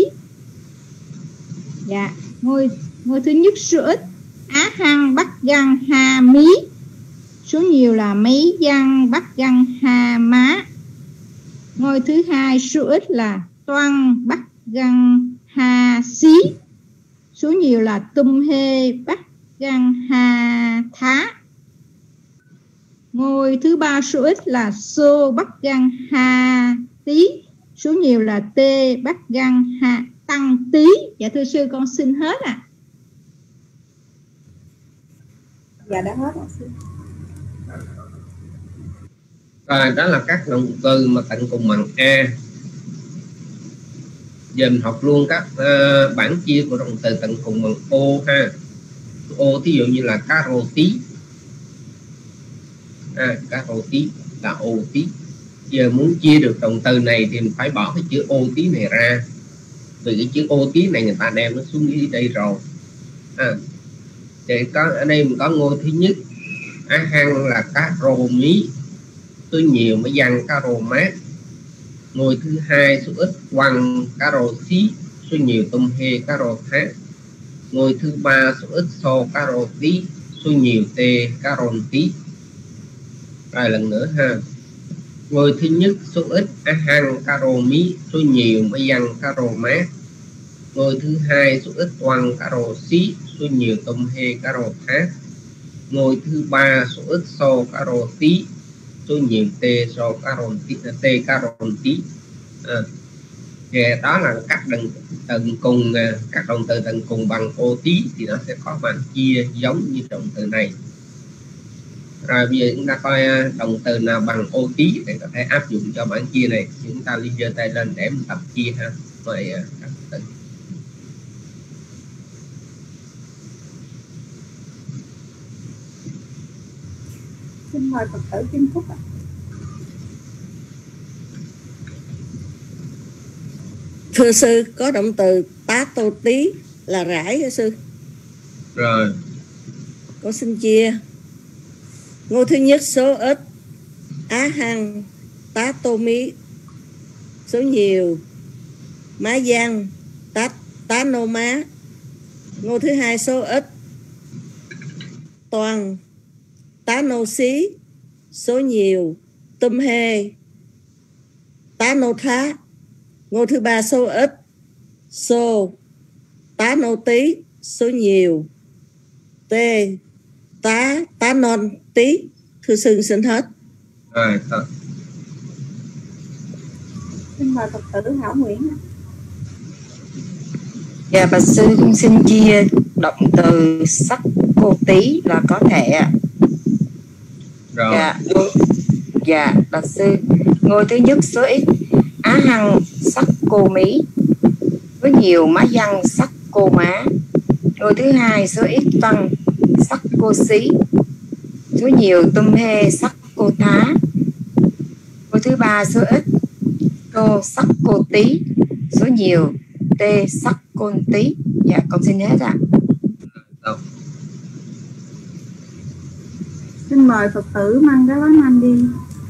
Dạ. Ngôi ngôi thứ nhất số ít Á Hăng Bắt Găng Ha Mí, số nhiều là Mấy Văn Bắt Găng Ha Má. Ngôi thứ hai số ít là Toan Bắt Găng Ha Xí, số nhiều là Tum Hê Bắt Găng Ha Thá. Ngôi thứ ba số ít là Sô Bắt Găng Ha Tí, số nhiều là T Bắc Găng Ha Tăng Tí. Dạ thưa sư, con xin hết ạ. À. Dạ đã hết rồi sư. Rồi đó là các động từ mà tận cùng bằng A. Giờ mình học luôn các uh, bản chia của động từ tận cùng bằng O ha. O thí dụ như là cá rô tí. À, cá rô tí là O tí. Giờ muốn chia được động từ này thì mình phải bỏ cái chữ O tí này ra. Vì cái chữ O tí này người ta đem nó xuống dưới đây rồi. À, để có ở đây mình có ngôi thứ nhất á hăng là cá rô mí, số nhiều mới dăng cá rô mát. Ngôi thứ hai số ít quăng cá rô xí, số nhiều tôm hê cá rô thác. Ngôi thứ ba số ít xô cá rô tí, số nhiều tê cá rô tí. Rồi lần nữa ha. Ngôi thứ nhất số ít á hăng cá rô mí, số nhiều mới dăng cá rô mát. Ngôi thứ hai số ít quăng cá rô xí, số nhiều tôm hê cá rô thác. Ngôi thứ ba số ít xô cá rô tí, số nhiều tê xô cá rô tí, tê cá rô tí. À, đó là các động tận cùng, các động từ tận cùng bằng O tí thì nó sẽ có bản chia giống như động từ này. Rồi bây giờ chúng ta coi động từ nào bằng O tí để có thể áp dụng cho bản chia này. Chúng ta đi giơ tay lên để mình tập chia ha. Rồi các từ. Xin mời Phật tử Kim Phúc ạ. Thưa sư, có động từ tá tô tí là rải hả sư? Rồi. Con xin chia. Ngôi thứ nhất số ít á hăng tá tô mí, số nhiều má giang tá tá nô má. Ngôi thứ hai số ít toàn tá nô xí, số nhiều tôm hê tá nô thá. Ngôi thứ ba số ít xô tá nô tí, số nhiều tê tá tá non tí. Thưa sư xin hết. Rồi, thật. Xin mời Phật tử Hảo Nguyễn. Dạ bạch sư, con xin chia động từ sắc cô tí là có thể ạ. Rồi. Dạ, dạ bạch sư, ngôi thứ nhất số ít á hăng sắc cô mí, với nhiều má văn sắc cô má. Ngôi thứ hai số ít tăng sắc cô xí, số nhiều tôm hê sắc cô thá. Ngôi thứ ba số ít tô sắc cô tí, số nhiều tê sắc côn tí. Dạ con xin hết ạ. À. Xin mời Phật tử Măng Gá Lá Nam đi.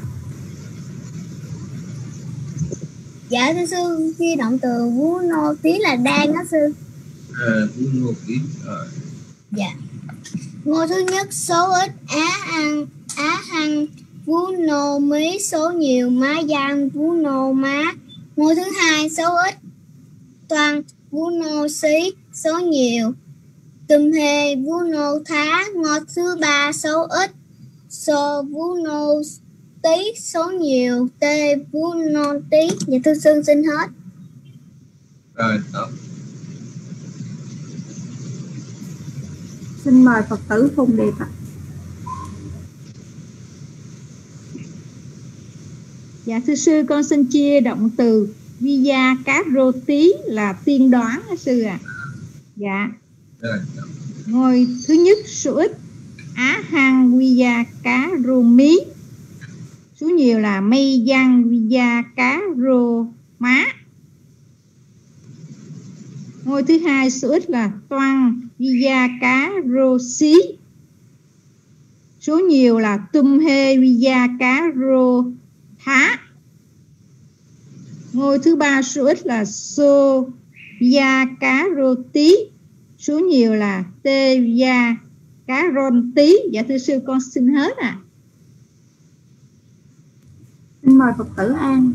Dạ thưa sư, khi động từ vú nô tí là đang đó sư. À, vú nô tí. Rồi. Dạ. Ngôi thứ nhất số ít á ăn á hăng vú nô mí, số nhiều má giang vú nô má. Ngôi thứ hai số ít toàn vú nô xí, số nhiều tùm hê vú nô thá. Ngôi thứ ba số ít số vú nô tí, số nhiều tê vú nô tí. Dạ thưa sư xin hết. Rồi, đó. Xin mời Phật tử Phùng Điệp ạ. Dạ thưa sư, con xin chia động từ via cá rô tí là tiên đoán đó sư ạ. À. Dạ. Rồi. Ngôi thứ nhất số ít á hăng via cá rô mí, số nhiều là mây giang via cá rô má. Ngôi thứ hai số ít là toan via cá rô xí, số nhiều là tum hê via cá rô thá. Ngôi thứ ba số ít là xô via cá rô tí, số nhiều là tê via cá rôn tí. Dạ thưa sư con xin hết ạ. À. Xin mời Phật tử An.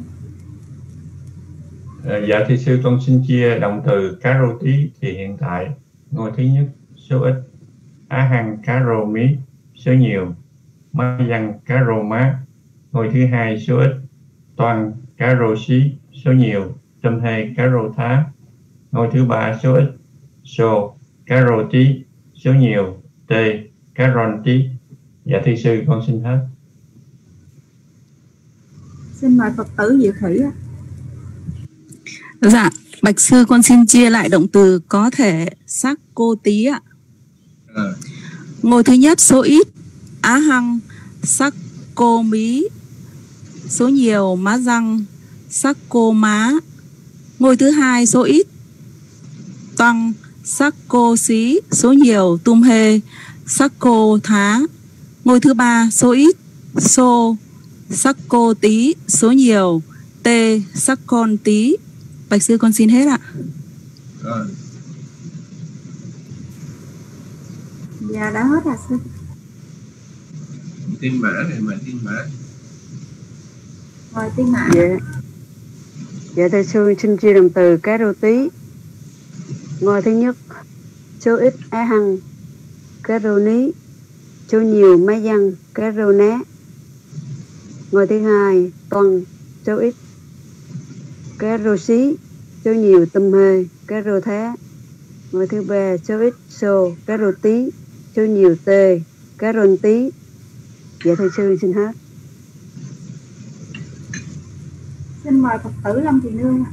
À, dạ thưa sư, con xin chia động từ cá rô tí thì hiện tại ngôi thứ nhất số ít á hăng cá rô mí, số nhiều má văn cá rô má. Ngôi thứ hai số ít toàn cá rô xí, số nhiều, tâm hai cá rô thá. Ngôi thứ ba số ít, số cá rô tí, số nhiều, t cá ron tí. Dạ thưa sư, con xin hết. Xin mời Phật tử Diệu Thủy ạ. Dạ, bạch sư con xin chia lại động từ có thể sắc cô tí ạ. À. Ngôi thứ nhất số ít, á hăng, sắc cô mí. Số nhiều, má răng, sắc cô má. Ngôi thứ hai số ít, tăng, sắc cô xí. Số nhiều, tum hê, sắc cô thá. Ngôi thứ ba số ít, xô, sắc cô tí. Số nhiều, tê, sắc con tí. Bạch sư con xin hết ạ. Rồi. Dạ đã hết rồi sư. Tiên mã này mà tiên mã. Rồi tiên mã. Dạ. Dạ thưa sư, xin chia động từ cá rô tí. Ngôi thứ nhất số ít, á hăng, cá rô ní. Số nhiều, máy văn, cá rô ná. Ngôi thứ hai toàn, số ít, cá rô xí. Số nhiều, tâm hê, cá rô thá. Ngôi thứ ba số ít, xô, cá rô tí. Số nhiều, tê, cá rôn tí. Dạ thưa sư, xin hết. Xin mời Phật tử Lâm Thị Nương.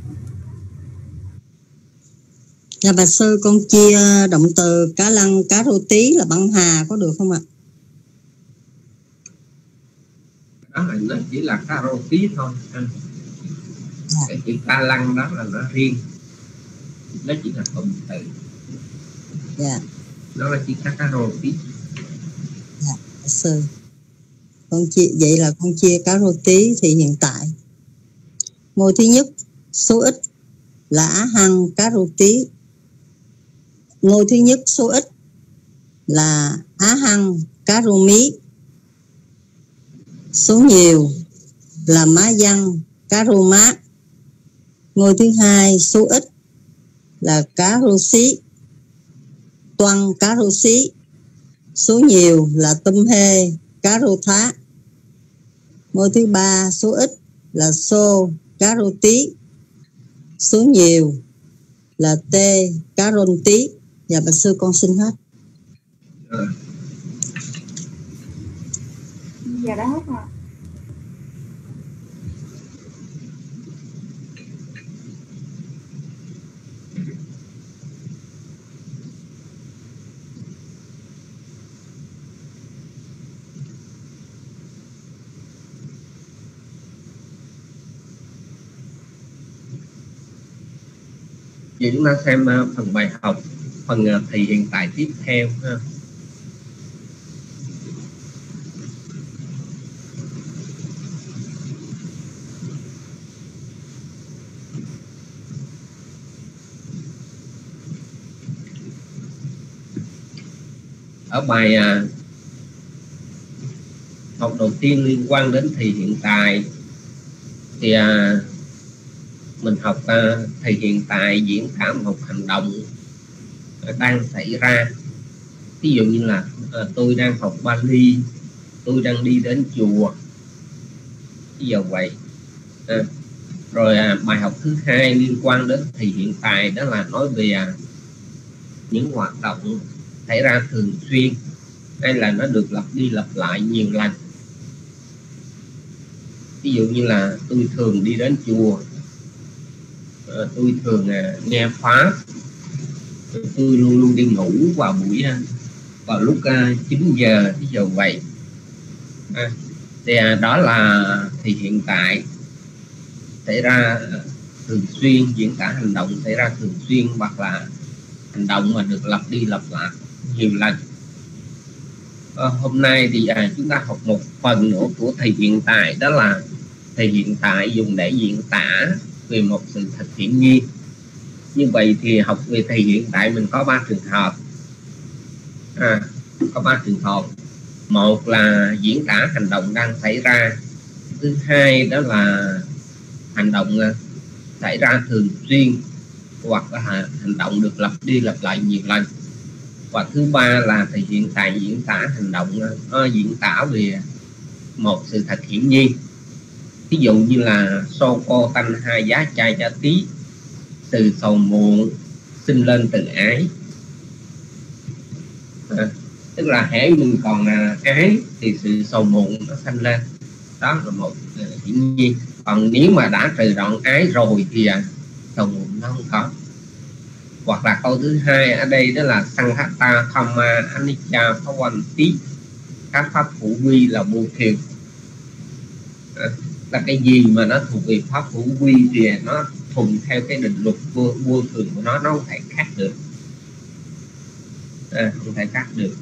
Dạ bạch sư, con chia động từ cá lăng, cá rô tí là băng hà có được không ạ? Đó là nó chỉ là cá rô tí thôi. Cái chữ cá lăng đó là nó riêng, nó chỉ là cụm từ. Dạ. Nó là chỉ cá cá rô tí. Dạ bạch sư, con chia vậy là con chia cá rô tí thì hiện tại ngôi thứ nhất số ít là á hăng, cá rô tí. Ngôi thứ nhất số ít là á hăng, cá rô mí. Số nhiều là má văn, cá rô má. Ngôi thứ hai số ít là cá rô xí, toan, cá rô xí. Số nhiều là tôm hê, cá rô thá. Ngôi thứ ba số ít là xô, cá rô tí. Số nhiều là tê, cá rôn tí. Dạ bạch sư con xin hết. Rồi. Dạ đã hết rồi. Giờ chúng ta xem uh, phần bài học, phần uh, thì hiện tại tiếp theo ha. Ở bài uh, học đầu tiên liên quan đến thì hiện tại thì uh, mình học uh, thì hiện tại diễn tả một hành động uh, đang xảy ra. Ví dụ như là uh, tôi đang học Bali, tôi đang đi đến chùa, ví dụ vậy. Uh, rồi uh, bài học thứ hai liên quan đến thì hiện tại, đó là nói về uh, những hoạt động xảy ra thường xuyên hay là nó được lặp đi lặp lại nhiều lần. Ví dụ như là tôi thường đi đến chùa, uh, tôi thường uh, nghe pháp, tôi luôn luôn đi ngủ vào buổi uh, vào lúc uh, chín giờ, ví dụ vậy. À, thì uh, đó là thì hiện tại xảy ra uh, thường xuyên, diễn tả hành động xảy ra thường xuyên hoặc là hành động mà được lặp đi lặp lại nhiều lần. À, hôm nay thì à, chúng ta học một phần nữa của thì hiện tại, đó là thì hiện tại dùng để diễn tả về một sự thật hiển nhiên. Như vậy thì học về thì hiện tại mình có ba trường hợp. À, có ba trường hợp. Một là diễn tả hành động đang xảy ra. Thứ hai đó là hành động xảy ra thường xuyên hoặc là hành động được lặp đi lặp lại nhiều lần. Và thứ ba là thì hiện tại diễn tả hành động uh, diễn tả về một sự thật hiển nhiên. Ví ví dụ như là so cô tanh hai giá chai cha tí, từ sầu muộn sinh lên từ ái. À, tức là hễ mình còn là ái thì sự sầu muộn nó sanh lên, đó là một uh, hiển nhiên. Còn nếu mà đã trừ đoạn ái rồi thì uh, sầu muộn nó không có. Hoặc là câu thứ hai ở đây đó là Sanghata Thamma Anicca Bhavanti, các pháp hữu vi là vô thường. À, là cái gì mà nó thuộc về pháp hữu vi thì nó thuần theo cái định luật vô, vô thường của nó, nó không thể khác được. À, không thể khác được.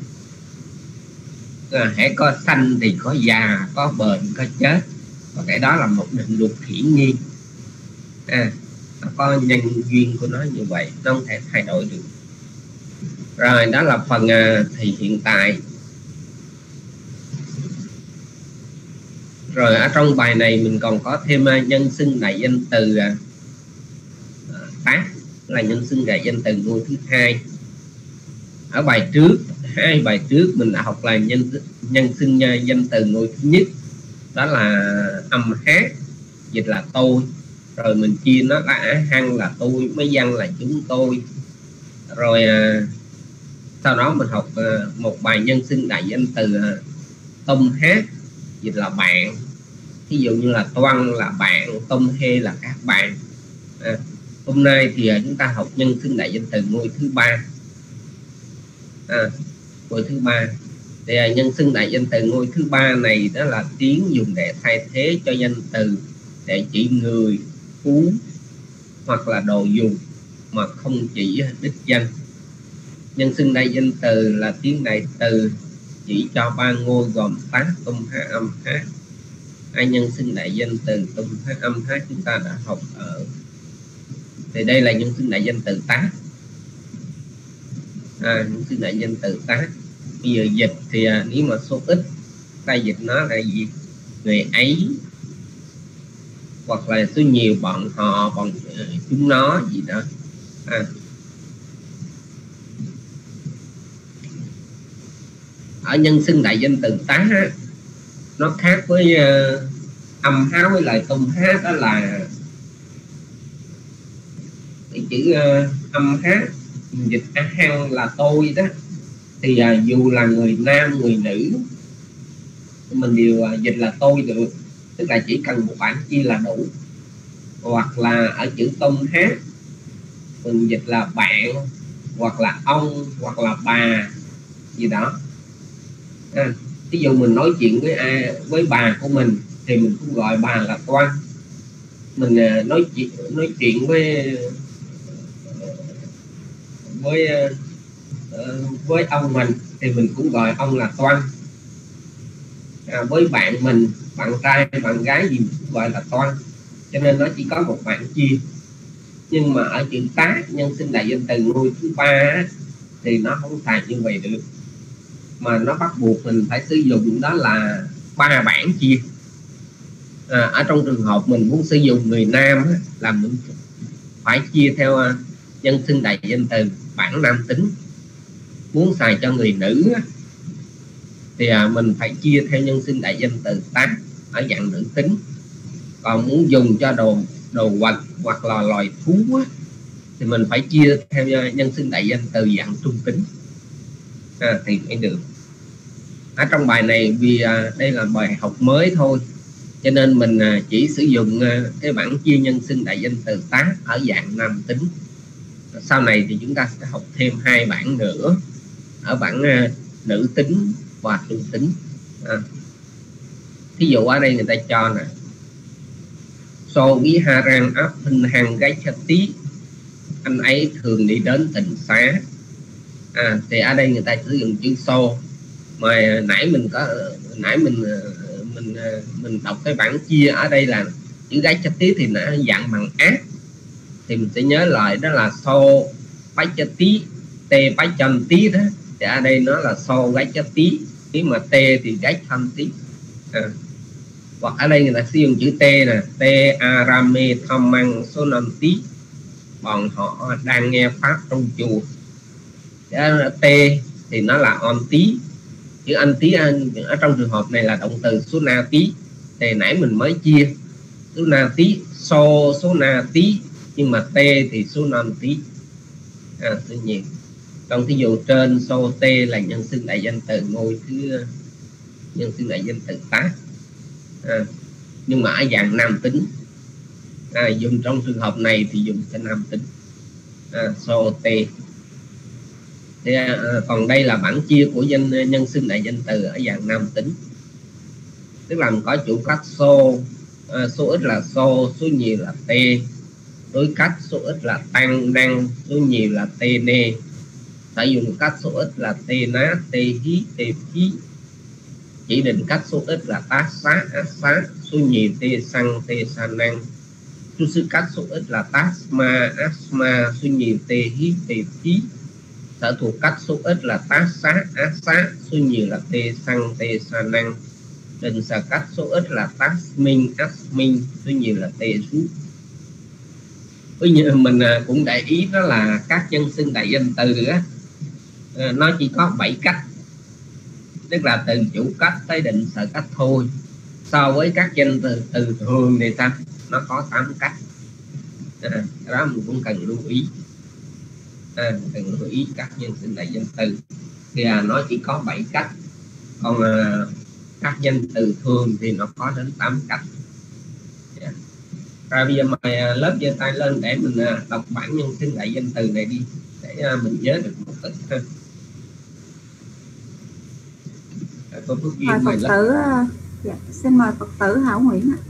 À, hãy có sanh thì có già, có bệnh, có chết, và cái đó là một định luật hiển nhiên. À, nó có nhân duyên của nó như vậy, nó không thể thay đổi được. Rồi đó là phần uh, thì hiện tại. Rồi ở trong bài này mình còn có thêm uh, nhân xưng đại danh từ uh, tác, là nhân xưng đại danh từ ngôi thứ hai. Ở bài trước, hai bài trước mình đã học là nhân nhân xưng uh, danh từ ngôi thứ nhất, đó là âm hát, dịch là tôi. Rồi mình chia nó là hăng là tôi, mấy văn là chúng tôi. Rồi uh, sau đó mình học uh, một bài nhân xưng đại danh từ uh, tông hát, dịch là bạn. Ví dụ như là toan là bạn, tông hê là các bạn. À, hôm nay thì uh, chúng ta học nhân xưng đại danh từ ngôi thứ ba. À, ngôi thứ ba thì uh, nhân xưng đại danh từ ngôi thứ ba này đó là tiếng dùng để thay thế cho danh từ để chỉ người, phú hoặc là đồ dùng mà không chỉ đích danh. Nhân xưng đại danh từ là tiếng đại từ chỉ cho ba ngôi gồm tác, tum, ha, âm, hát. Ai nhân xưng đại danh từ tum, ha, âm, hát chúng ta đã học ở thì đây là nhân xưng đại danh từ tác. À, nhân xưng đại danh từ tác. Bây giờ dịch thì à, nếu mà số ít ta dịch nó là gì? Người ấy, hoặc là số nhiều bọn họ, bọn uh, chúng nó gì đó. À. Ở nhân xưng đại danh từ tá á, nó khác với uh, âm há với lại tum há, đó là cái chữ uh, âm há dịch a hăng là tôi đó, thì uh, dù là người nam người nữ mình đều uh, dịch là tôi được, tức là chỉ cần một bản chia là đủ. Hoặc là ở chữ tông hát mình dịch là bạn, hoặc là ông, hoặc là bà gì đó. À, ví dụ mình nói chuyện với ai, với bà của mình thì mình cũng gọi bà là toan. Mình uh, nói chuyện nói chuyện với với uh, với ông mình thì mình cũng gọi ông là toan. À, với bạn mình, bạn trai, bạn gái gì cũng gọi là toan. Cho nên nó chỉ có một bản chia. Nhưng mà ở chữ tác, nhân xưng đại danh từ ngôi thứ ba thì nó không xài như vậy được, mà nó bắt buộc mình phải sử dụng đó là ba bản chia. À, ở trong trường hợp mình muốn sử dụng người nam là mình phải chia theo nhân xưng đại danh từ bản nam tính. Muốn xài cho người nữ thì mình phải chia theo nhân xưng đại danh từ tác ở dạng nữ tính. Còn muốn dùng cho đồ đồ vật hoặc là loài thú á, thì mình phải chia theo nhân xưng đại danh từ dạng trung tính. À, thì mới được. Ở trong bài này vì à, đây là bài học mới thôi, cho nên mình à, chỉ sử dụng à, cái bảng chia nhân xưng đại danh từ tác ở dạng nam tính. Sau này thì chúng ta sẽ học thêm hai bảng nữa ở bảng à, nữ tính và trung tính. À, thí dụ ở đây người ta cho nè: So với Harang áp hình hàng gái cha tí, anh ấy thường đi đến tịnh xá. À, thì ở đây người ta sử dụng chữ so, mà nãy mình có nãy mình mình mình đọc cái bảng chia ở đây là chữ gái cha tí thì nó dạng bằng ác, thì mình sẽ nhớ lại đó là so bái cha tí, tê bái chân tí đó. Thì ở đây nó là so gái cha tí, nếu mà tê thì gái chân tí. À, hoặc ở đây người ta sử dụng chữ T nè, T Arame Thamang Sonanti, bọn họ đang nghe pháp trong chùa. T thì nó là on tí, chữ anh tí ở trong trường hợp này là động từ Sunati. Thì nãy mình mới chia số na tí, so số na tí, nhưng mà t thì số năm tí, à, số nhiều. Còn thí dụ trên so t là nhân xưng đại danh từ ngôi thứ nhân xưng đại danh từ tá, à, nhưng mà ở dạng nam tính, à, dùng trong trường hợp này thì dùng cho nam tính, à, so t. Thì, à, còn đây là bản chia của danh nhân xưng đại danh từ ở dạng nam tính, tức là có chủ cách số, à, số ít là số, số nhiều là t, đối cách số ít là tăng năng, số nhiều là t nê. Sử dụng cách số ít là t ná, t hí, t phí. Chỉ định cách số ít là tá xá, á xá, số nhiều t xăng, t sa năng. Số sư cách số ít là tasma, asma, số nhiều t hí, t phí. Sở thuộc cách số ít là tá xá, á xá, số nhiều là t xăng, t sa năng. Định sở cách số ít là tasmin, asmin, số nhiều là t sú. Bây giờ mình cũng để ý đó là các nhân xưng đại danh từ á, nó chỉ có bảy cách, tức là từ chủ cách tới định sở cách thôi. So với các danh từ từ thường này ta, nó có tám cách, à, đó mình cũng cần lưu ý, à, cần lưu ý các nhân xưng đại danh từ thì à, nó chỉ có bảy cách, còn à, các danh từ thường thì nó có đến tám cách. Yeah. Rồi bây giờ mời à, lớp giơ tay lên để mình à, đọc bản nhân xưng đại danh từ này đi, để à, mình nhớ được một từ. Mời Phật tử, dạ, xin mời Phật tử Hảo Nguyễn ạ.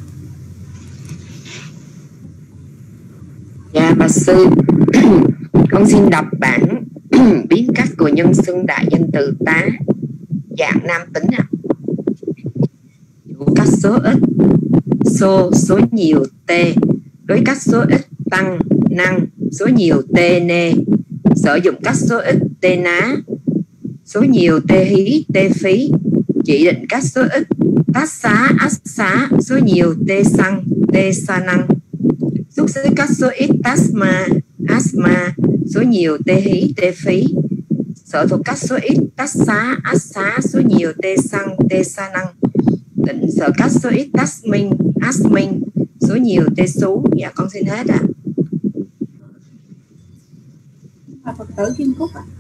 Dạ bà sư, con xin đọc bản biến cách của nhân xưng đại danh từ tá dạng nam tính ạ. Chủ cách số ít, số số nhiều t, đối cách số ít tăng năng, số nhiều t nê. Sử dụng cách số ít t ná, số nhiều t hí, t phí. Chỉ định cách số ít tát xá, át xá, số nhiều t xăng, t sa năng. Xuất xứ cách số ít tasma, asma, số nhiều t hí, t phí. Sở thuộc cách số ít tát xá, át xá, số nhiều t xăng, t sa năng. Định sở cách số ít tasmin, asmin, số nhiều t sú. Dạ con xin hết ạ. À, Phật tử Kim Cúc ạ.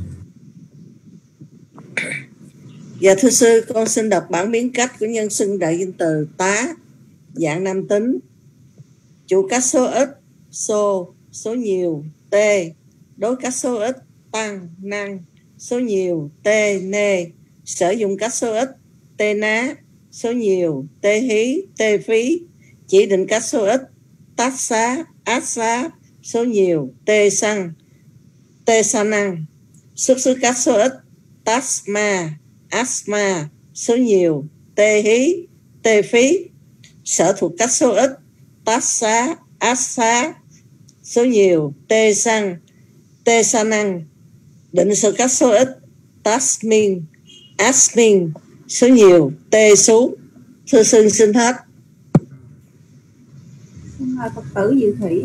Dạ thưa sư, con xin đọc bản biến cách của nhân xưng đại danh từ tá dạng nam tính. Chủ cách số ít, số, số nhiều, t, đối cách số ít, tăng, năng, số nhiều, t, nê. Sử dụng cách số ít, t ná, số nhiều, t hí, t phí. Chỉ định cách số ít, tát xá, át xá, số nhiều, t xăng, t sa năng. Xuất xứ cách số ít, tasma, asma, số nhiều, t hí, t phí. Sở thuộc cách số ít, tát xá, át xá, số nhiều, t xăng, t sa năng. Định sở cách số ít, tasmin, asmin, số nhiều, t sú. Thưa sư xin hết. Xin mời Phật tử Diệu Thủy.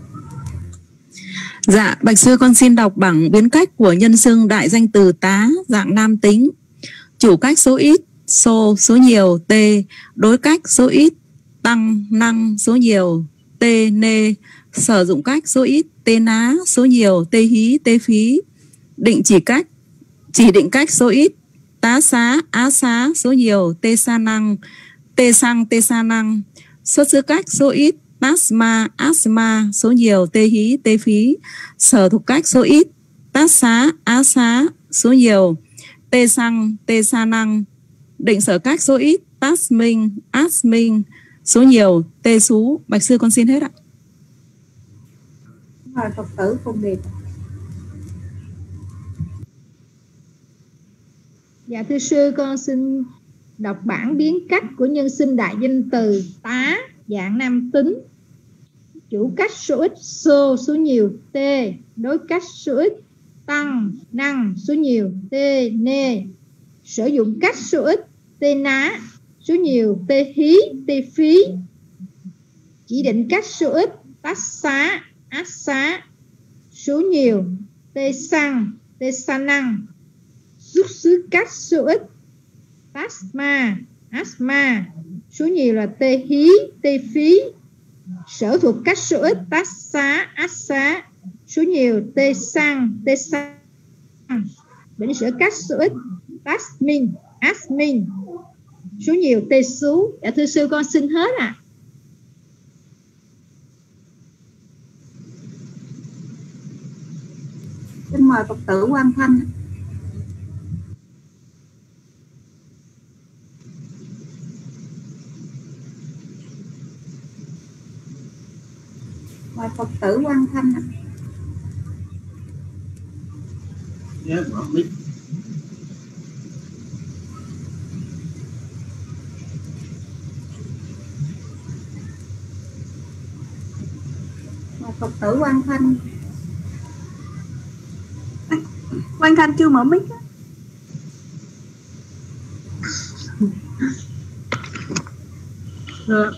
Dạ, bạch sư con xin đọc bảng biến cách của nhân xưng đại danh từ tá dạng nam tính. Chủ cách số ít, số, số nhiều, t, đối cách số ít, tăng, năng, số nhiều, t, nê. Sử dụng cách số ít, t ná, số nhiều, t hí, t phí. Định chỉ cách, chỉ định cách số ít, tá xá, á xá, số nhiều, t sa năng, t xăng, t sa năng. Xuất xứ cách số ít, tasma, asma, số nhiều, t hí, t phí. Sở thuộc cách số ít, tát xá, á xá, số nhiều, t xăng, t sa năng. Định sở cách số ít, tasmin, asmin, số nhiều, t sú. Bạch sư con xin hết ạ. Mời Phật tử Phùng Điệp. Dạ thưa sư, con xin đọc bản biến cách của nhân xưng đại danh từ tá dạng nam tính. Chủ cách số ít, số, số nhiều, t, đối cách số ít, tăng, năng, số nhiều, t, nê. Sử dụng cách số ít, t ná, số nhiều, t hí, t phí. Chỉ định cách số ít, tát xá, át xá, số nhiều, t xăng, t sa năng. Xuất xứ cách số ít, tasma, asma. Số nhiều là tê hí, tê phí. Sở thuộc cách số ít tát xá, át xá. Số nhiều tê sang, tê sang. Bệnh sở cách số ít tát min, át min. Số nhiều tê xú. Dạ thưa sư con xin hết ạ. À. Xin mời Phật tử Quang Thanh. Mời Phật tử Quang Thanh ạ. Yeah, mở mic. Mời Phật tử Quang Thanh. Quang Thanh chưa mở mic. Dạ.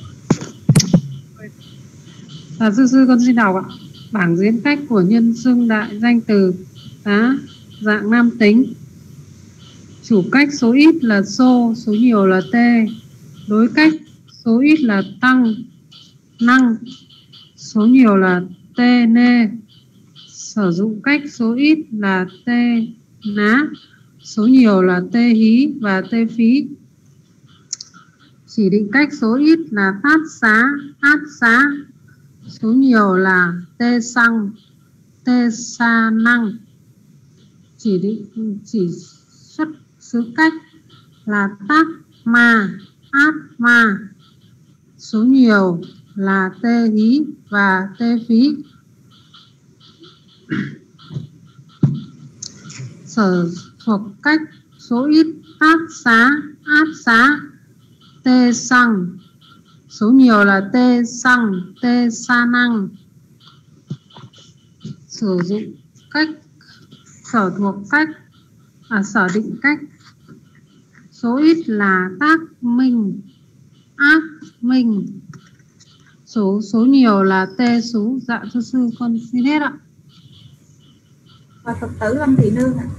À, sư sư con xin đọc ạ. Bảng diễn cách của nhân xưng đại danh từ tá dạng nam tính. Chủ cách số ít là xô, số nhiều là tê. Đối cách số ít là tăng, năng, số nhiều là tê, nê. Sử dụng cách số ít là tê, ná, số nhiều là tê hí và tê phí. Chỉ định cách số ít là tát xá, át xá, số nhiều là tê xăng, tê sa năng. Chỉ định chỉ xuất xứ cách là tát ma, át ma, số nhiều là tê hí và tê phí. Sở thuộc cách số ít tát xá, át xá, tê xăng, số nhiều là tê xăng, tê sa năng. Sử dụng cách sở thuộc cách à, sở định cách số ít là tác minh, ác minh, số số nhiều là tê xú. Dạ thưa sư con xin hết ạ. Và Phật tử Lâm Thị Nương ạ.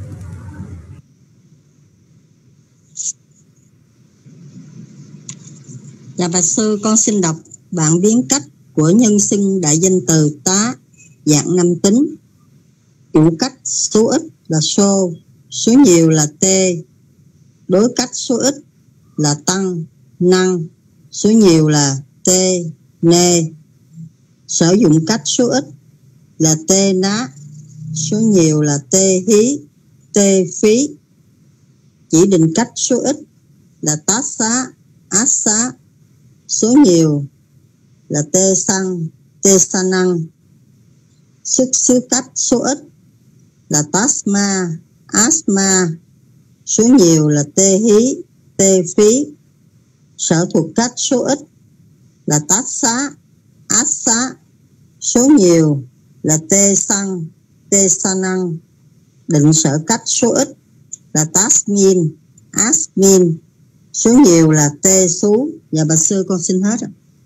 Dạ bạch sư con xin đọc bản biến cách của nhân xưng đại danh từ tá dạng nam tính. Chủ cách số ít là xô, số nhiều là tê. Đối cách số ít là tăng, năng, số nhiều là tê, nê. Sử dụng cách số ít là tê ná, số nhiều là tê hí, tê phí. Chỉ định cách số ít là tát xá, át xá, số nhiều là tê xăng, tê sa năng. Xuất xứ cách số ít là tasma, asma, số nhiều là tê hí, tê phí. Sở thuộc cách số ít là tát xá, át xá, số nhiều là tê xăng, tê sa năng. Định sở cách số ít là tasmin, asmin, số nhiều là tê xú. Dạ bà sư con xin hết ạ.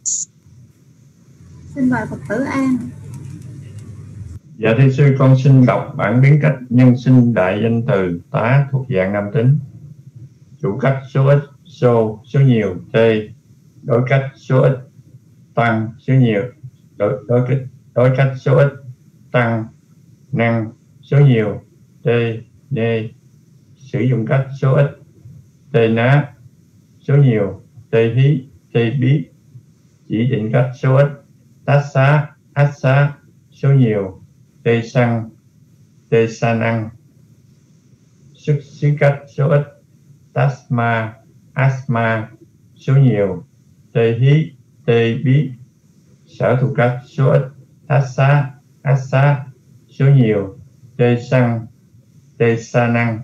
Xin mời Phật tử An. Dạ thưa sư con xin đọc bản biến cách nhân xưng đại danh từ tá thuộc dạng nam tính. Chủ cách số ít xô, số nhiều tê. Đối cách số ít tăng, số nhiều đối đối cách đối cách số ít tăng, năng, số nhiều tê, nê. Sử dụng cách số ít tê ná, số nhiều tê hí, tê bí. Chỉ định cách số ít tát xá, át xá, số nhiều tê xăng, tê sa năng. Xuất xứ cách số ít tasma, asma, số nhiều tê hí, tê bí. Sở thuộc cách số ít tát xá, át xá, số nhiều tê xăng, tê sa năng.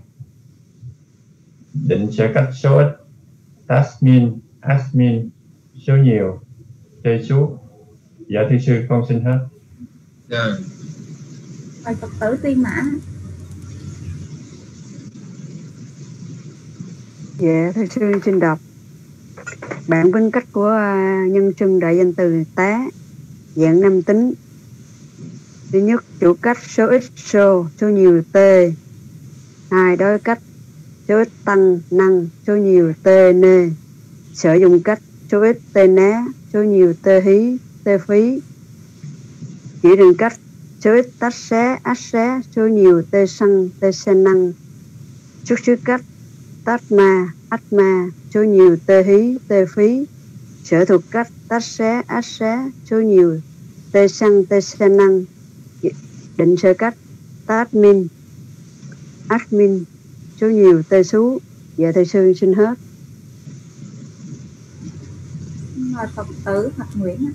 Định sở cách số ít tasmin, asmin, số nhiều tê xú. Dạ thưa sư con xin hết. Yeah. Mời Phật tử Tiên Mã. Dạ thưa sư xin đọc bản biến cách của nhân xưng đại danh từ tá dạng nam tính. Thứ nhất, chủ cách số ít xô, số nhiều tê. Hai, đối cách số ít tăng, năng, số nhiều tê, nê. Sử dụng cách số ít tê ná, số nhiều tê hí, tê phí. Chỉ định cách số ít tát xá, át xá, số nhiều tê săng, tê xe năng. Xuất xứ cách tát ma, át ma, số nhiều tê hí, tê phí. Sở thuộc cách tát xá, át xá, số nhiều tê săng, tê xe năng. Định sở cách tát min, át min, số nhiều tê xú. Dạ thầy sư xin hết. Mời Phật tử Phật Nguyễn.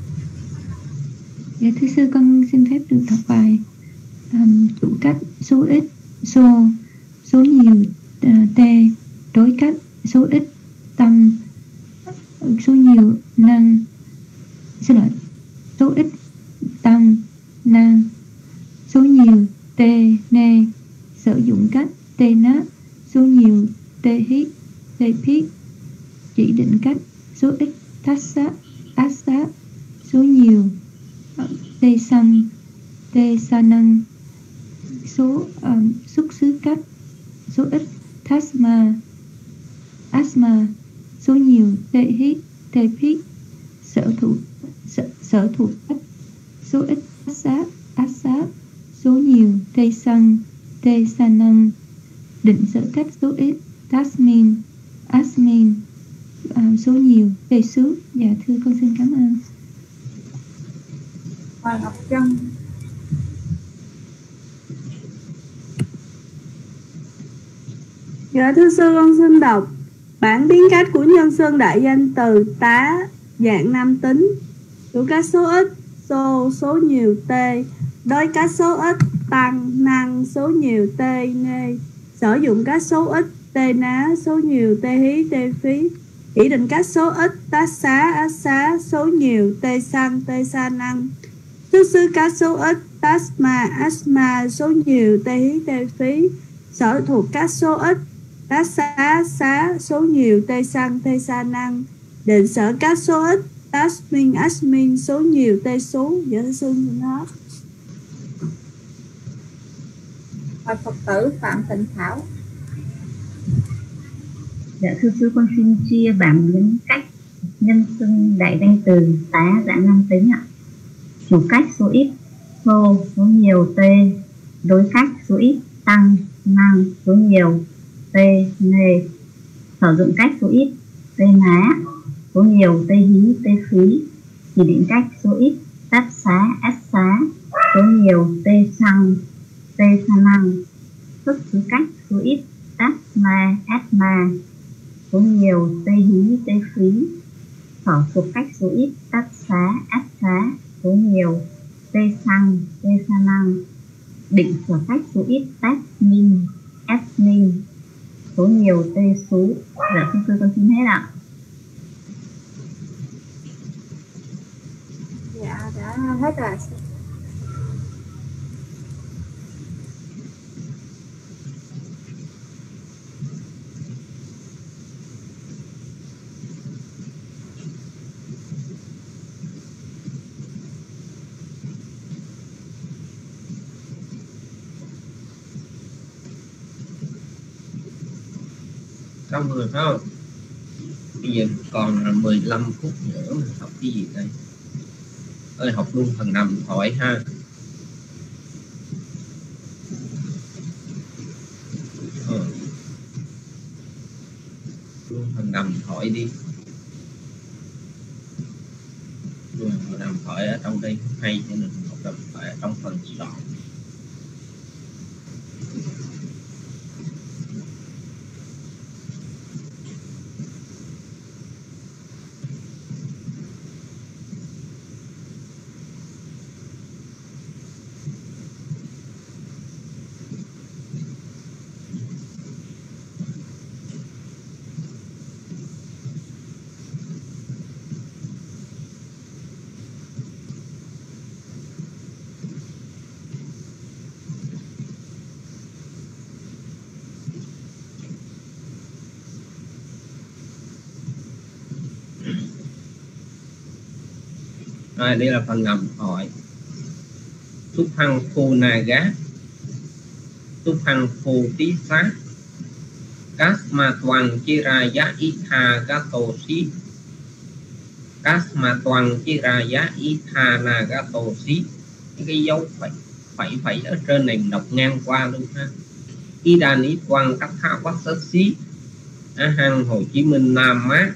Dạ thưa sư, con xin phép được đọc bài um, chủ cách số ít số số nhiều uh, t, đối cách số ít tâm, số nhiều năng, xin lỗi, số ít tâm năng, số nhiều t nê, sử dụng cách t nát, số nhiều t hít, t phiết, chỉ định cách số ít thát sát, át sát, số nhiều t xăm, t sa năng, số um, xuất xứ cách số ít thasma, asma, số nhiều t hít, t phiết, sở thuộc sở, sở thuộc cách số ít át sát, át sát, số nhiều t xăng, t sa năng, định sở cách số ít tasmin, asmin, um, số nhiều t xứ. Dạ thưa con xin cảm ơn. Hoàng Ngọc Trân. Dạ thưa sư, con xin đọc bản biến cách của nhân xưng đại danh từ tá dạng nam tính. Chủ cách số ít số, số nhiều t, đối cách số ít tăng năng, số nhiều t nê, sử dụng cách số ít t ná, số nhiều t hí, t phí, chỉ định cách số ít tát xá, át xá, số nhiều t xăng, t sa năng, xuất xứ cách số ít tasma, asma, số nhiều t hí, t phí, sở thuộc cách số ít tát xá, xá, số nhiều t xăng, t sa năng, định sở cách số ít tasmin, asmin, số nhiều t số. Dạ thưa sư xin hết. Mời Phật tử Phạm Tịnh Thảo. Dạ thưa sư, con xin chia bản biến cách nhân xưng đại danh từ tá dạng nam tính ạ. Chủ cách số ít số, số nhiều t, đối cách số ít tăng năng, số nhiều t nê, sử dụng cách số ít t ná, số nhiều t hí, t phí, chỉ định cách số ít tát xá, át xá, số nhiều t xăng, t sa năng, xuất xứ cách số ít tát ma, át ma, số nhiều t hí, t phí, sở thuộc cách số ít tát xá, át xá, số nhiều t xăng, t sa năng, định sở cách số ít tát min, át min, số nhiều t số. Dạ thưa sư, con xin hết ạ. Dạ đã hết rồi. Xong rồi phải không? Bây giờ còn là mười lăm phút nữa mình học cái gì đây? Ơi học luôn phần nằm thoại ha. Ờ. Luôn phần nằm thoại đi. Luôn phần nằm thoại ở trong đây hay cho nên học nằm thoại ở trong phần soạn. Rồi, đây là phần ngầm hỏi. Túc hăng phô nà gá, túc hăng phô tí xá, Kasma toàn chiraya itha gatosi. Kasma toàn chiraya itha nagatosi. Cái dấu phẩy phẩy phẩy ở trên này đọc ngang qua luôn ha. Idani toàn các thảo quát sất xí. A Hằng Hồ Chí Minh Nam Mát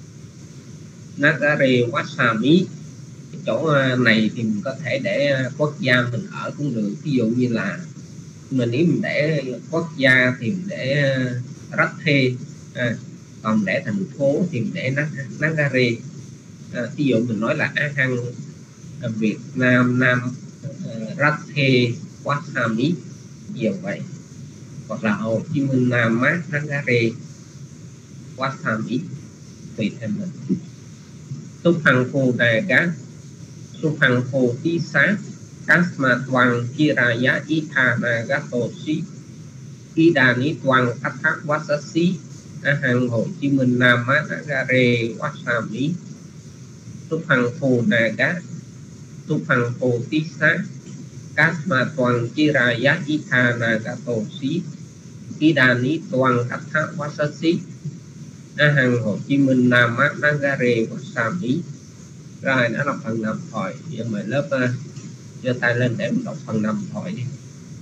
Nagare Wasami. Cái chỗ này thì mình có thể để quốc gia mình ở cũng được. Ví dụ như là mình nếu mình để quốc gia thì mình để Rathe, à, còn để thành phố thì mình để Nagare. À, ví dụ mình nói là A Hằng Việt Nam Nam uh, Rathe Wasami như vậy, hoặc là Hồ Chí Minh Nam Mát Nagare Wasami tùy theo mình. Túc Hằng Phù Đà Gá Túc Hằng Phù Tí Sát Kasma Toàn Chiraya Itha Nagatosi Idani Toàn Thác Thác Wasasi A Hằng Hồ Chí Minh Nam Mát Nagare Wasami. Túc Hằng Phù Đà Gá Túc Hằng Phù Tí Sát Kasma Toàn Chiraya Itha Nagatosi Idani Toàn Thác Thác Wasasi A Hằng Hồ Chí Minh Nam Mát Nagare Wasami. Rồi đó là phần nằm thoại. Giờ mời lớp uh, giơ tay lên để mình đọc phần nằm thoại đi.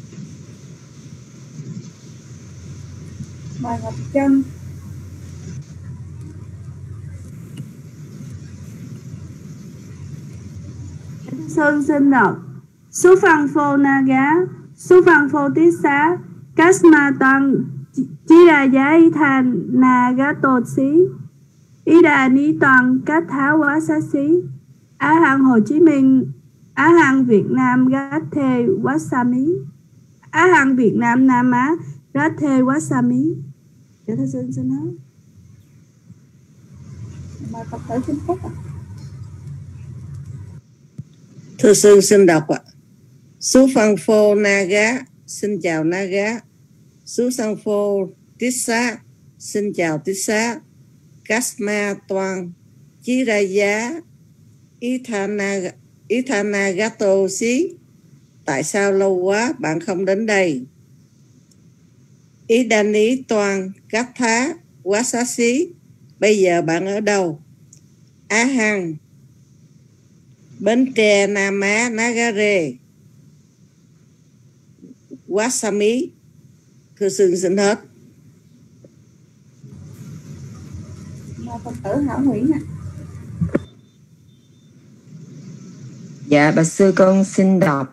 Bài Ngọc Trân. Sơn xin đọc. Số phăng phô naga, số phăng phô tiết xá, kasma tăng chiraya itha nagatosi idani toàn các tháo quá xá xí. Á Hằng Hồ Chí Minh, Á Hằng Việt Nam Rathe Wasami. Á Hằng Việt Nam Nam Á Rathe Wasami. Để thưa xin xin hết. Bài Phật tử xin phúc ạ. Thưa sư xin đọc ạ. Sú Phăng Phô Naga, xin chào Naga. Sú Sang Phô Tissa, xin chào Tissa. Kasma Toàn Chiraya Ithana Ithanagatosi. Tại sao lâu quá bạn không đến đây? Idani Toàn Katha Wasasi. Bây giờ bạn ở đâu? Á Hằng Bến Tre Nam Á Nagare Wasami. Thưa sư xin hết. Mời Phật tử Hảo Nguyễn ạ. Dạ bạch sư con xin đọc.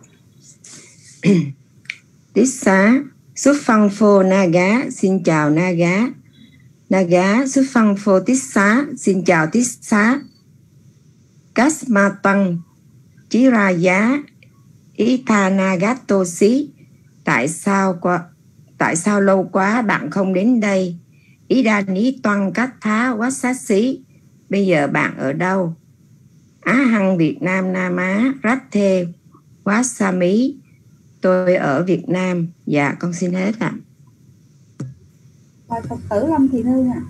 Tiết xá xuất phăng phô Naga, xin chào Naga. Naga xuất phăng phô tiết xá, xin chào tiết xá. Kasma tăng Chiraya Ithanagatosi. Tại sao qua tại sao lâu quá bạn không đến đây? Idani Toan Katha Wasasi. Bây giờ bạn ở đâu? Á Hằng Việt Nam Nam Á Rathe Wasami. Tôi ở Việt Nam. Dạ con xin hết ạ. Bài Phật tử Lâm Thị Hương ạ.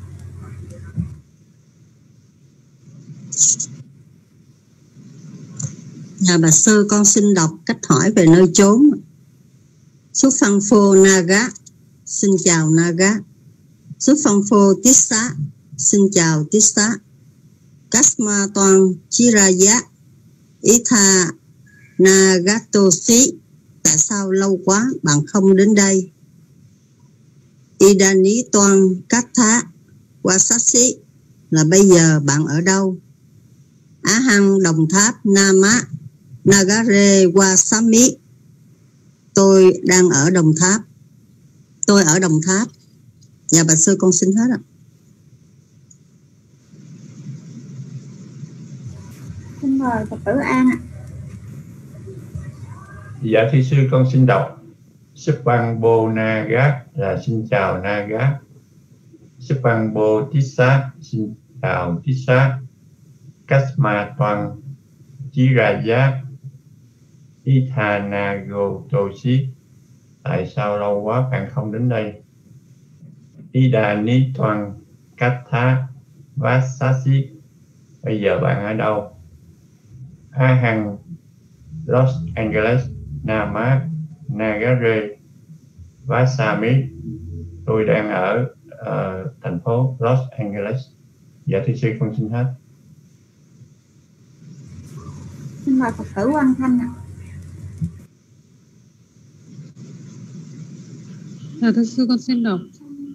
Nhà bà sư con xin đọc cách hỏi về nơi chốn. Xuất Phăng Phô Naga, xin chào Naga. Xuất Phăng Phô Tissa, xin chào Tissa. Kasma Toàn Chiraya Itha Nagatosi. Tại sao lâu quá bạn không đến đây? Idani Toàn Katha Wasasi. Là bây giờ bạn ở đâu? Á Hằng Đồng Tháp Nam Á Nagare Wasami. Tôi đang ở Đồng Tháp. Tôi ở Đồng Tháp. Dạ bà sư con xin hết ạ. Xin mời Phật tử An ạ. Dạ thưa sư con xin đọc. Supang Bo Naga là xin chào Naga. Supang Bo Tissa, xin chào Tissa. Kasma Toàn Chiraya Ithanagatosi. Tại sao lâu quá bạn không đến đây? Idani Toàn Katha Wasasi. Bây giờ bạn ở đâu? Á Hằng Los Angeles Nam Á Nagare Wasami. Tôi đang ở uh, thành phố Los Angeles. Dạ thưa sư, con xin hết. Xin mời Phật tử Quang Thanh ạ. Dạ thưa sư, con xin đọc.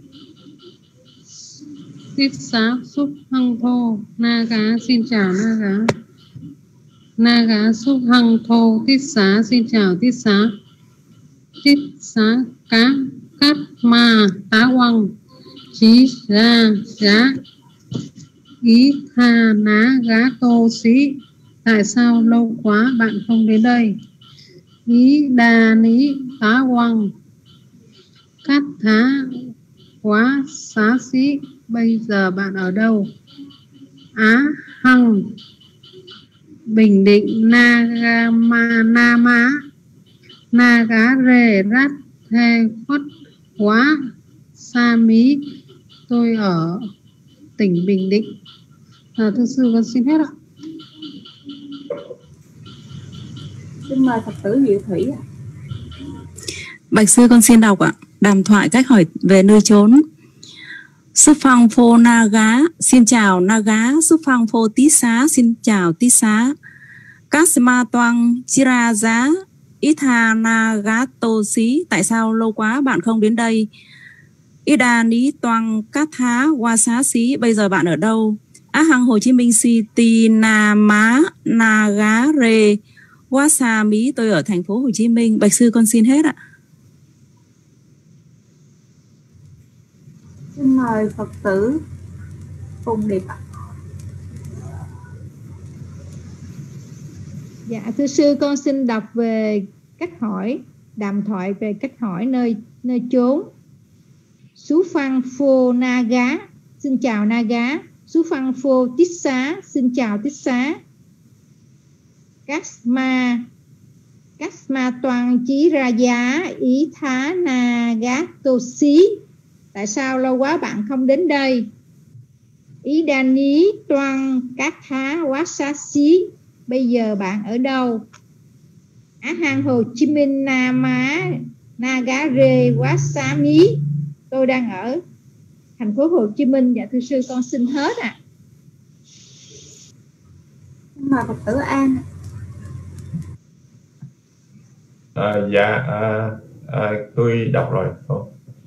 Tiết xá xúc hăng thô na gá, xin chào na gá. Na gá xúc hăng thô tiết xá, xin chào tiết xá. Tiết xá cá cát ma tá quăng chí ra giá ý tha ná gá tô xí. Tại sao lâu quá bạn không đến đây? Ý đà ní tá quăng cát thá quá xá xí. Bây giờ bạn ở đâu? Á hăng Bình Định na ga ma na má na gá rê rát thê khuất quá sa mí. Tôi ở tỉnh Bình Định. À, thưa sư, con xin hết ạ. Xin mời Phật tử Diệu Thủy ạ. Bạch sư, con xin đọc ạ. Đàm thoại cách hỏi về nơi trốn. Sư Phang Phô Na Gá, xin chào Na Gá. Sư Phang Phô Tí Xá, xin chào Tí Xá. Kasma Toang Chira Giá Itha Na Gá Tô Xí. Tại sao lâu quá bạn không đến đây? Ida Ní Toang Cát Thá Hoa Xá Xí. Bây giờ bạn ở đâu? Á Hằng Hồ Chí Minh City Na Má Na Gá Rê Hoa Sa Mí. Tôi ở thành phố Hồ Chí Minh. Bạch sư, con xin hết ạ. Xin mời Phật tử Phùng Điệp ạ. Dạ thưa sư, con xin đọc về cách hỏi, đàm thoại về cách hỏi nơi nơi chốn. Sú Phang Phô Na Gá, xin chào Na Gá. Sú Phang Phô Tít Xá, xin chào Tít Xá. Kasma Kasma Toang Chí Ra Giá Ý Thá Na Gá Tô Xí. Tại sao lâu quá bạn không đến đây? Ý Đa Ní Toang Cát Thá Quá Xá Xí. Bây giờ bạn ở đâu? Á Hang Hồ Chí Minh Na Má Na Gá Rê Quá Xá Mí. Tôi đang ở thành phố Hồ Chí Minh. Dạ thưa sư, con xin hết ạ. À. Xin mời Phật tử An. À, dạ à, à, tôi đọc rồi. Ồ.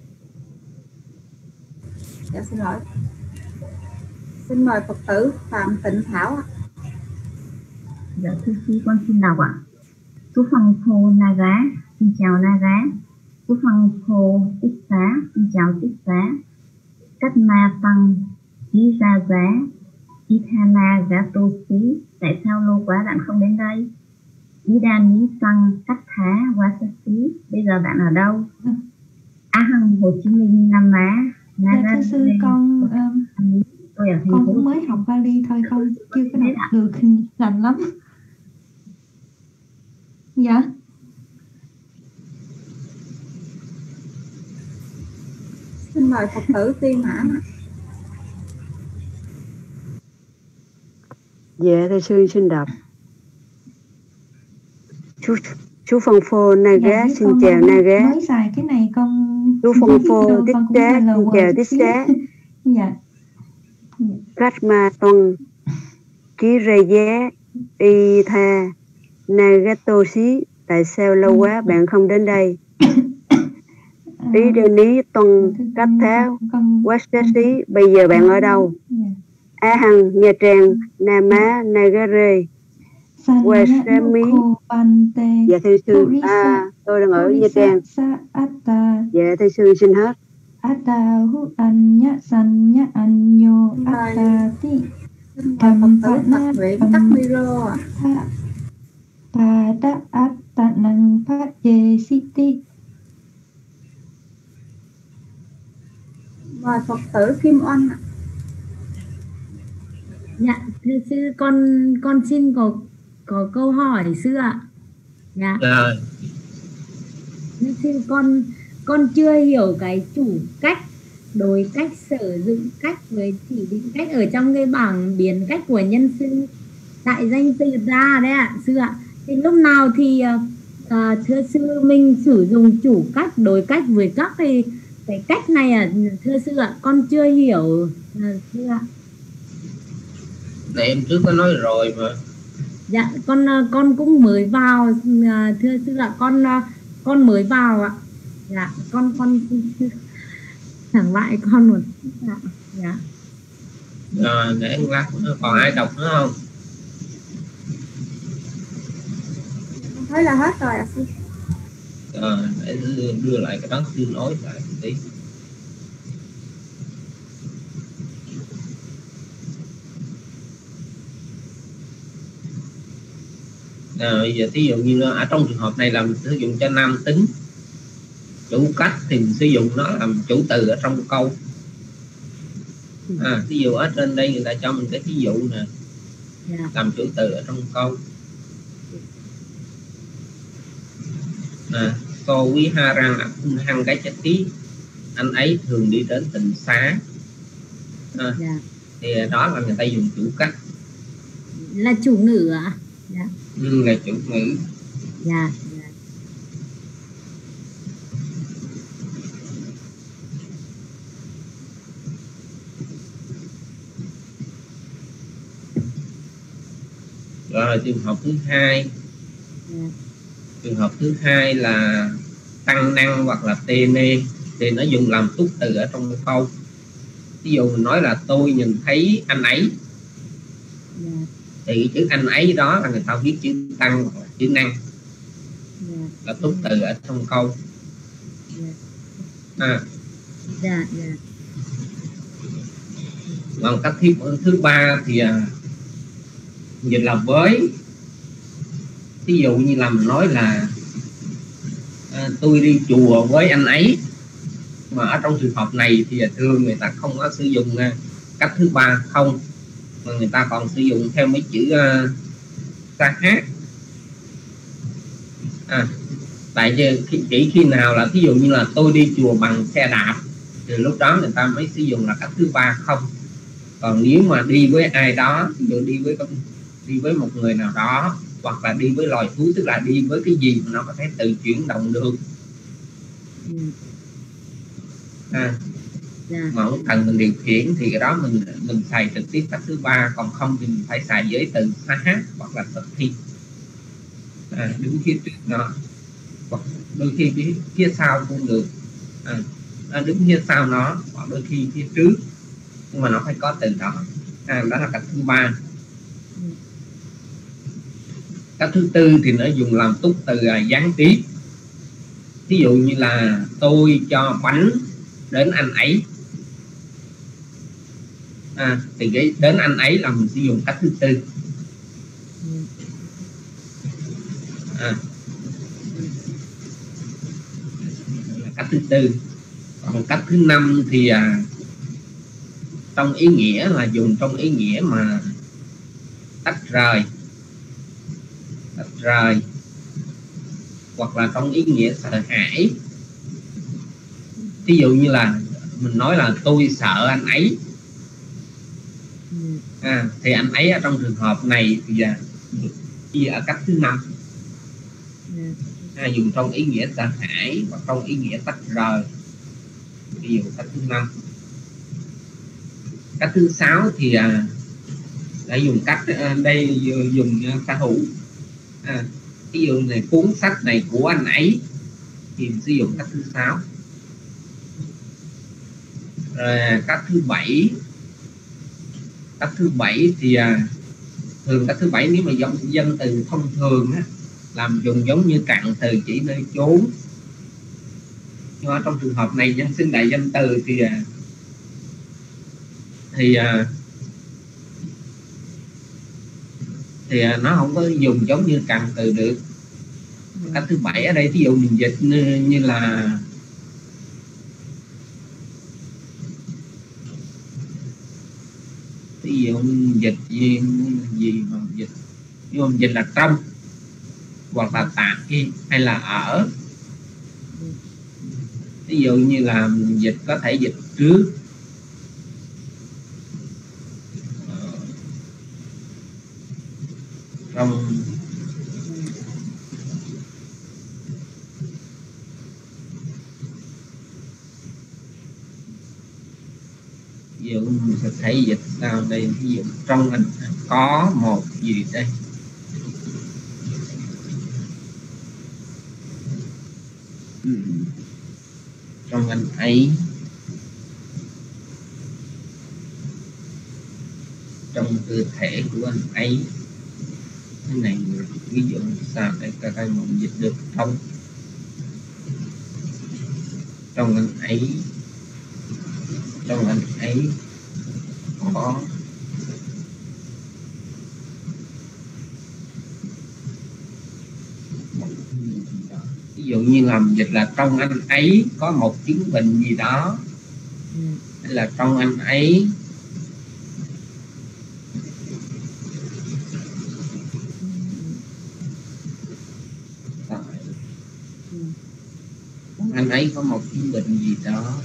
Dạ xin lỗi. Xin mời Phật tử Phạm Tịnh Thảo ạ. Dạ thưa sư, con xin đọc ạ. Sú Phang Phô Na Gá, xin chào Na Gá. Sú Phang Phô Tích Xá, xin chào Tích Xá. Cách Ma Tăng Chí Ra Giá Chí Tha Na Gá Tô Xí. Tại sao lâu quá bạn không đến đây? Ý Đa Ní Tăng Cát Thá Hoa Xá Xí. Bây giờ bạn ở đâu? Á Hằng Hồ Chí Minh Nam Má. Dạ thưa sư, con um, con cũng mới học Bali thôi, con chưa có đọc được rành lắm. Dạ. Xin mời Phật tử Tiên Mãn. Dạ thưa sư, xin đọc. Chú chú Phang Phô Na Gá, dạ, xin chào Na Gá. Mới xài cái này con. Chú Phang Phô Tích Xá, xin chào Tích Xá. Dạ. Kasma Toang Chí Ra Giá Y Tha Na Gá Tô Xí. Tại sao lâu quá bạn không đến đây? Ý Đa Ní Toang Cát Thá Quá Xá Xí. Bây giờ bạn ở đâu? Á Hằng Nha Trang Na Má Na Gá Rê Hoa Sa Mí. Dạ thưa sư, à, tôi đang ở Nha Trang. Dạ thưa sư, xin hết. Ata hu anya sanya anyo atati Phật tử Phật Nguyện Tắc Miro ạ. Pada atanang paje siti. Mời Phật tử Kim Oanh ạ. Dạ thưa sư, con con xin có có câu hỏi sư ạ. Dạ. Rồi. Thưa sư, con con chưa hiểu cái chủ cách, đối cách, sử dụng cách với chỉ định cách ở trong cái bảng biến cách của nhân sư tại danh từ ra đấy ạ sư ạ. Thì lúc nào thì à, thưa sư mình sử dụng chủ cách, đối cách với các cái cái cách này à thưa sư ạ, con chưa hiểu à, thưa ạ. Này em trước có nói rồi mà. Dạ con con cũng mới vào thưa sư ạ, con con mới vào ạ. Dạ con con thẳng lại con một dạ. Dạ. Rồi để em lát còn ai đọc nữa không? Thấy là hết rồi ạ sư. Rồi để đưa, đưa lại cái đó sư nói lại một tí. À, bây giờ thí dụ như nó, ở trong trường hợp này là mình sử dụng cho nam tính, chủ cách thì mình sử dụng nó làm chủ từ ở trong câu. À, ví dụ ở trên đây người ta cho mình cái ví dụ nè, làm chủ từ ở trong câu. À, so quý ha rằng hăng cái chất tí, anh ấy thường đi đến tịnh xá. À, thì đó là người ta dùng chủ cách, là chủ ngữ ạ. À? Dạ. Ừ, là chủ ngữ. Dạ. Dạ. Rồi trường hợp thứ hai. Dạ. Trường hợp thứ hai là tăng năng hoặc là tê nê, thì nó dùng làm túc từ ở trong câu. Ví dụ mình nói là tôi nhìn thấy anh ấy. Yeah. Thì chữ anh ấy đó là người ta viết chữ tăng hoặc là chữ năng. Yeah. Là túc từ ở trong câu. Yeah. À. Yeah, yeah. Còn cách thứ, thứ ba thì à, dịch là với. Ví dụ như là mình nói là à, tôi đi chùa với anh ấy. Mà ở trong trường hợp này thì thường người ta không có sử dụng uh, cách thứ ba không, mà người ta còn sử dụng theo mấy chữ uh, sa hát. À, tại vì chỉ khi nào là ví dụ như là tôi đi chùa bằng xe đạp thì lúc đó người ta mới sử dụng là cách thứ ba không. Còn nếu mà đi với ai đó, ví dụ đi với đi với một người nào đó, hoặc là đi với loài thú, tức là đi với cái gì mà nó có thể tự chuyển động được. Ừ. À, yeah. Mà không cần mình điều khiển thì cái đó mình mình xài trực tiếp cách thứ ba, còn không thì mình phải xài với từ sa hát hoặc là thực thi. À, đứng phía trước nó, hoặc đôi khi phía, phía sau cũng được. À, đứng phía sau nó, hoặc đôi khi phía trước, nhưng mà nó phải có từ đó. À, đó là cách thứ ba. Cách thứ tư thì nó dùng làm túc từ gián tiếp. Ví dụ như là tôi cho bánh đến anh ấy. À, thì cái đến anh ấy là mình sử dụng cách thứ tư. À, cách thứ tư. Còn cách thứ năm thì à, trong ý nghĩa là dùng trong ý nghĩa mà tách rời, tách rời, hoặc là trong ý nghĩa sợ hãi. Ví dụ như là mình nói là tôi sợ anh ấy. À, thì anh ấy ở trong trường hợp này thì ở cách thứ năm. À, dùng trong ý nghĩa sợ hãi hoặc trong ý nghĩa tách rời. Ví dụ cách thứ năm. Cách thứ sáu thì à, đã dùng cách à, đây dùng xã hữu. À, ví dụ này cuốn sách này của anh ấy thì sử dụng cách thứ sáu. Rồi cách thứ bảy. Cách thứ bảy thì à, thường cách thứ bảy nếu mà giống dân từ thông thường á, làm dùng giống như cặn từ chỉ nơi chốn. Nhưng mà trong trường hợp này nhân xưng đại danh từ thì à, thì à, thì à, nó không có dùng giống như cặn từ được. Cách thứ bảy ở đây ví dụ mình dịch như, như là ví dụ dịch gì, gì mà dịch ví dụ dịch là trong hoặc là tại hay là ở. Ví dụ như là dịch có thể dịch trước, trong ví dụ mình sẽ thấy dịch sao đây, ví dụ trong anh có một gì đây, trong anh ấy, trong cơ thể của anh ấy, cái này ví dụ sao để các anh mình dịch được không? Trong anh ấy, trong anh ấy có ví dụ như làm dịch là trong anh ấy có một chứng bệnh gì đó, hay là trong anh ấy anh ấy có một chứng bệnh gì đó.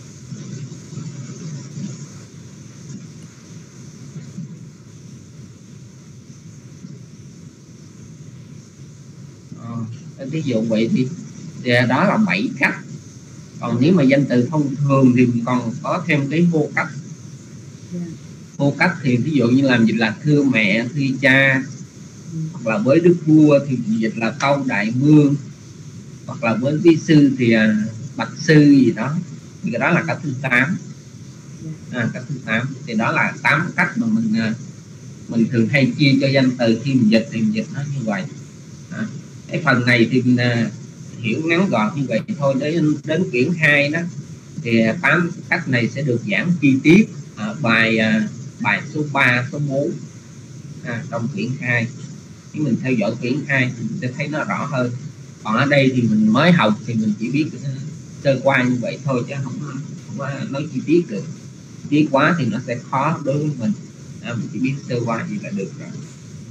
À, ví dụ vậy thì, thì đó là bảy cách. Còn nếu mà danh từ thông thường thì còn có thêm cái vô cách. Vô cách thì ví dụ như làm dịch là thưa mẹ, thưa cha, hoặc là với đức vua thì dịch là tâu đại vương, hoặc là với vi sư thì uh, bạch sư gì đó, thì cái đó là cách thứ tám. À, cách thứ tám thì đó là tám cách mà mình uh, mình thường hay chia cho danh từ khi mình dịch thì mình dịch nó như vậy. À, cái phần này thì mình uh, hiểu ngắn gọn như vậy thôi. Đến đến quyển hai đó thì tám cách này sẽ được giảng chi tiết ở bài uh, bài số ba, số bốn à, trong quyển hai. Nếu mình theo dõi quyển hai thì mình sẽ thấy nó rõ hơn. Còn ở đây thì mình mới học thì mình chỉ biết sơ qua như vậy thôi, chứ không, không có nói chi tiết được. Chi tiết quá thì nó sẽ khó đối với mình. À, mình chỉ biết sơ qua gì là được rồi.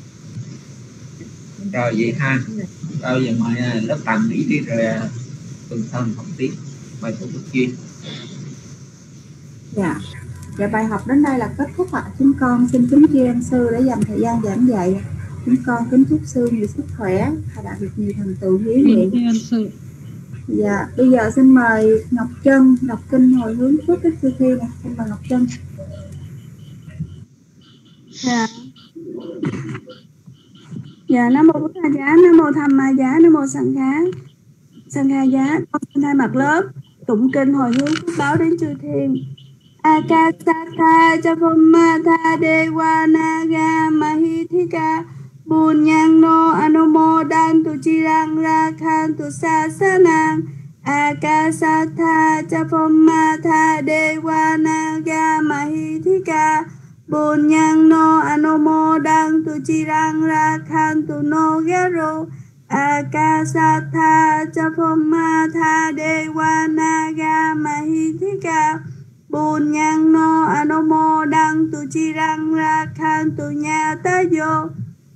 Rồi vậy ha. Rồi giờ mời lớp tầm nghỉ đi, rồi tuần sau mình học tiếp. Mời cô Bích Duyên. Dạ. Dạ, bài học đến đây là kết thúc ạ. Chúng con xin kính tri ân sư để dành thời gian giảng dạy. Chúng con kính chúc sư nhiều sức khỏe và đạt được nhiều thành tựu hiếu nguyện. Dạ, bây giờ xin mời Ngọc Trân đọc kinh hồi hướng trước Đức Sư Thi này. Xin mời Ngọc Trân. Dạ. Dạ, Nam mô Bổn Sư Giá, Nam mô Tham Ma Giá, Nam mô Sanh Khá. Sanh Kha Giá, con xin thay mặt lớp tụng kinh hồi hướng phước báo đến chư thiên. Akasatha Chapama Tha Dewa Naga Mahithika Bunyang no Anumodan tu Chirang Rakhan tu Sasanang. Akasatha Chapama Tha Dewa Naga Mahithika Bunyang no Anumodan tu Chirang Rakhan tu no Gero. Akasatha Chapama Tha Dewa Naga Mahithika Bunyang no Anumodan tu Chirang Rakhan tu Nyata Yo.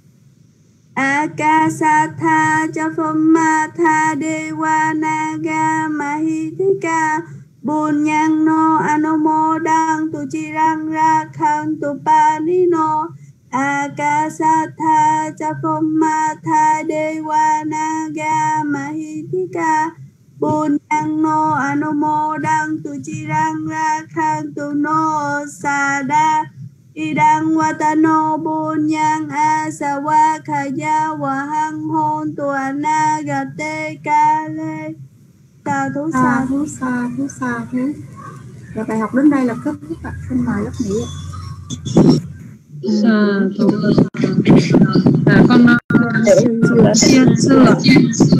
Akasatha Chapama Tha Dewa Naga Mahithika Bunyang no Anumodan tu Chirang Rakhan tu Panino. Akasatha Chapama Tha Dewa Naga Mahithika Bunyang no Anumodan tu Chirang Rakhan tu no Sada. Idang Watano Bunyang Asawa Khaya Wahang Hôn tu Anagate Kale. Sa thú sa thú sa thú sa thú. Và bài học đến đây là kết thúc ạ. Xin mời lớp nghỉ ạ. Sa thú sa. Con xin sư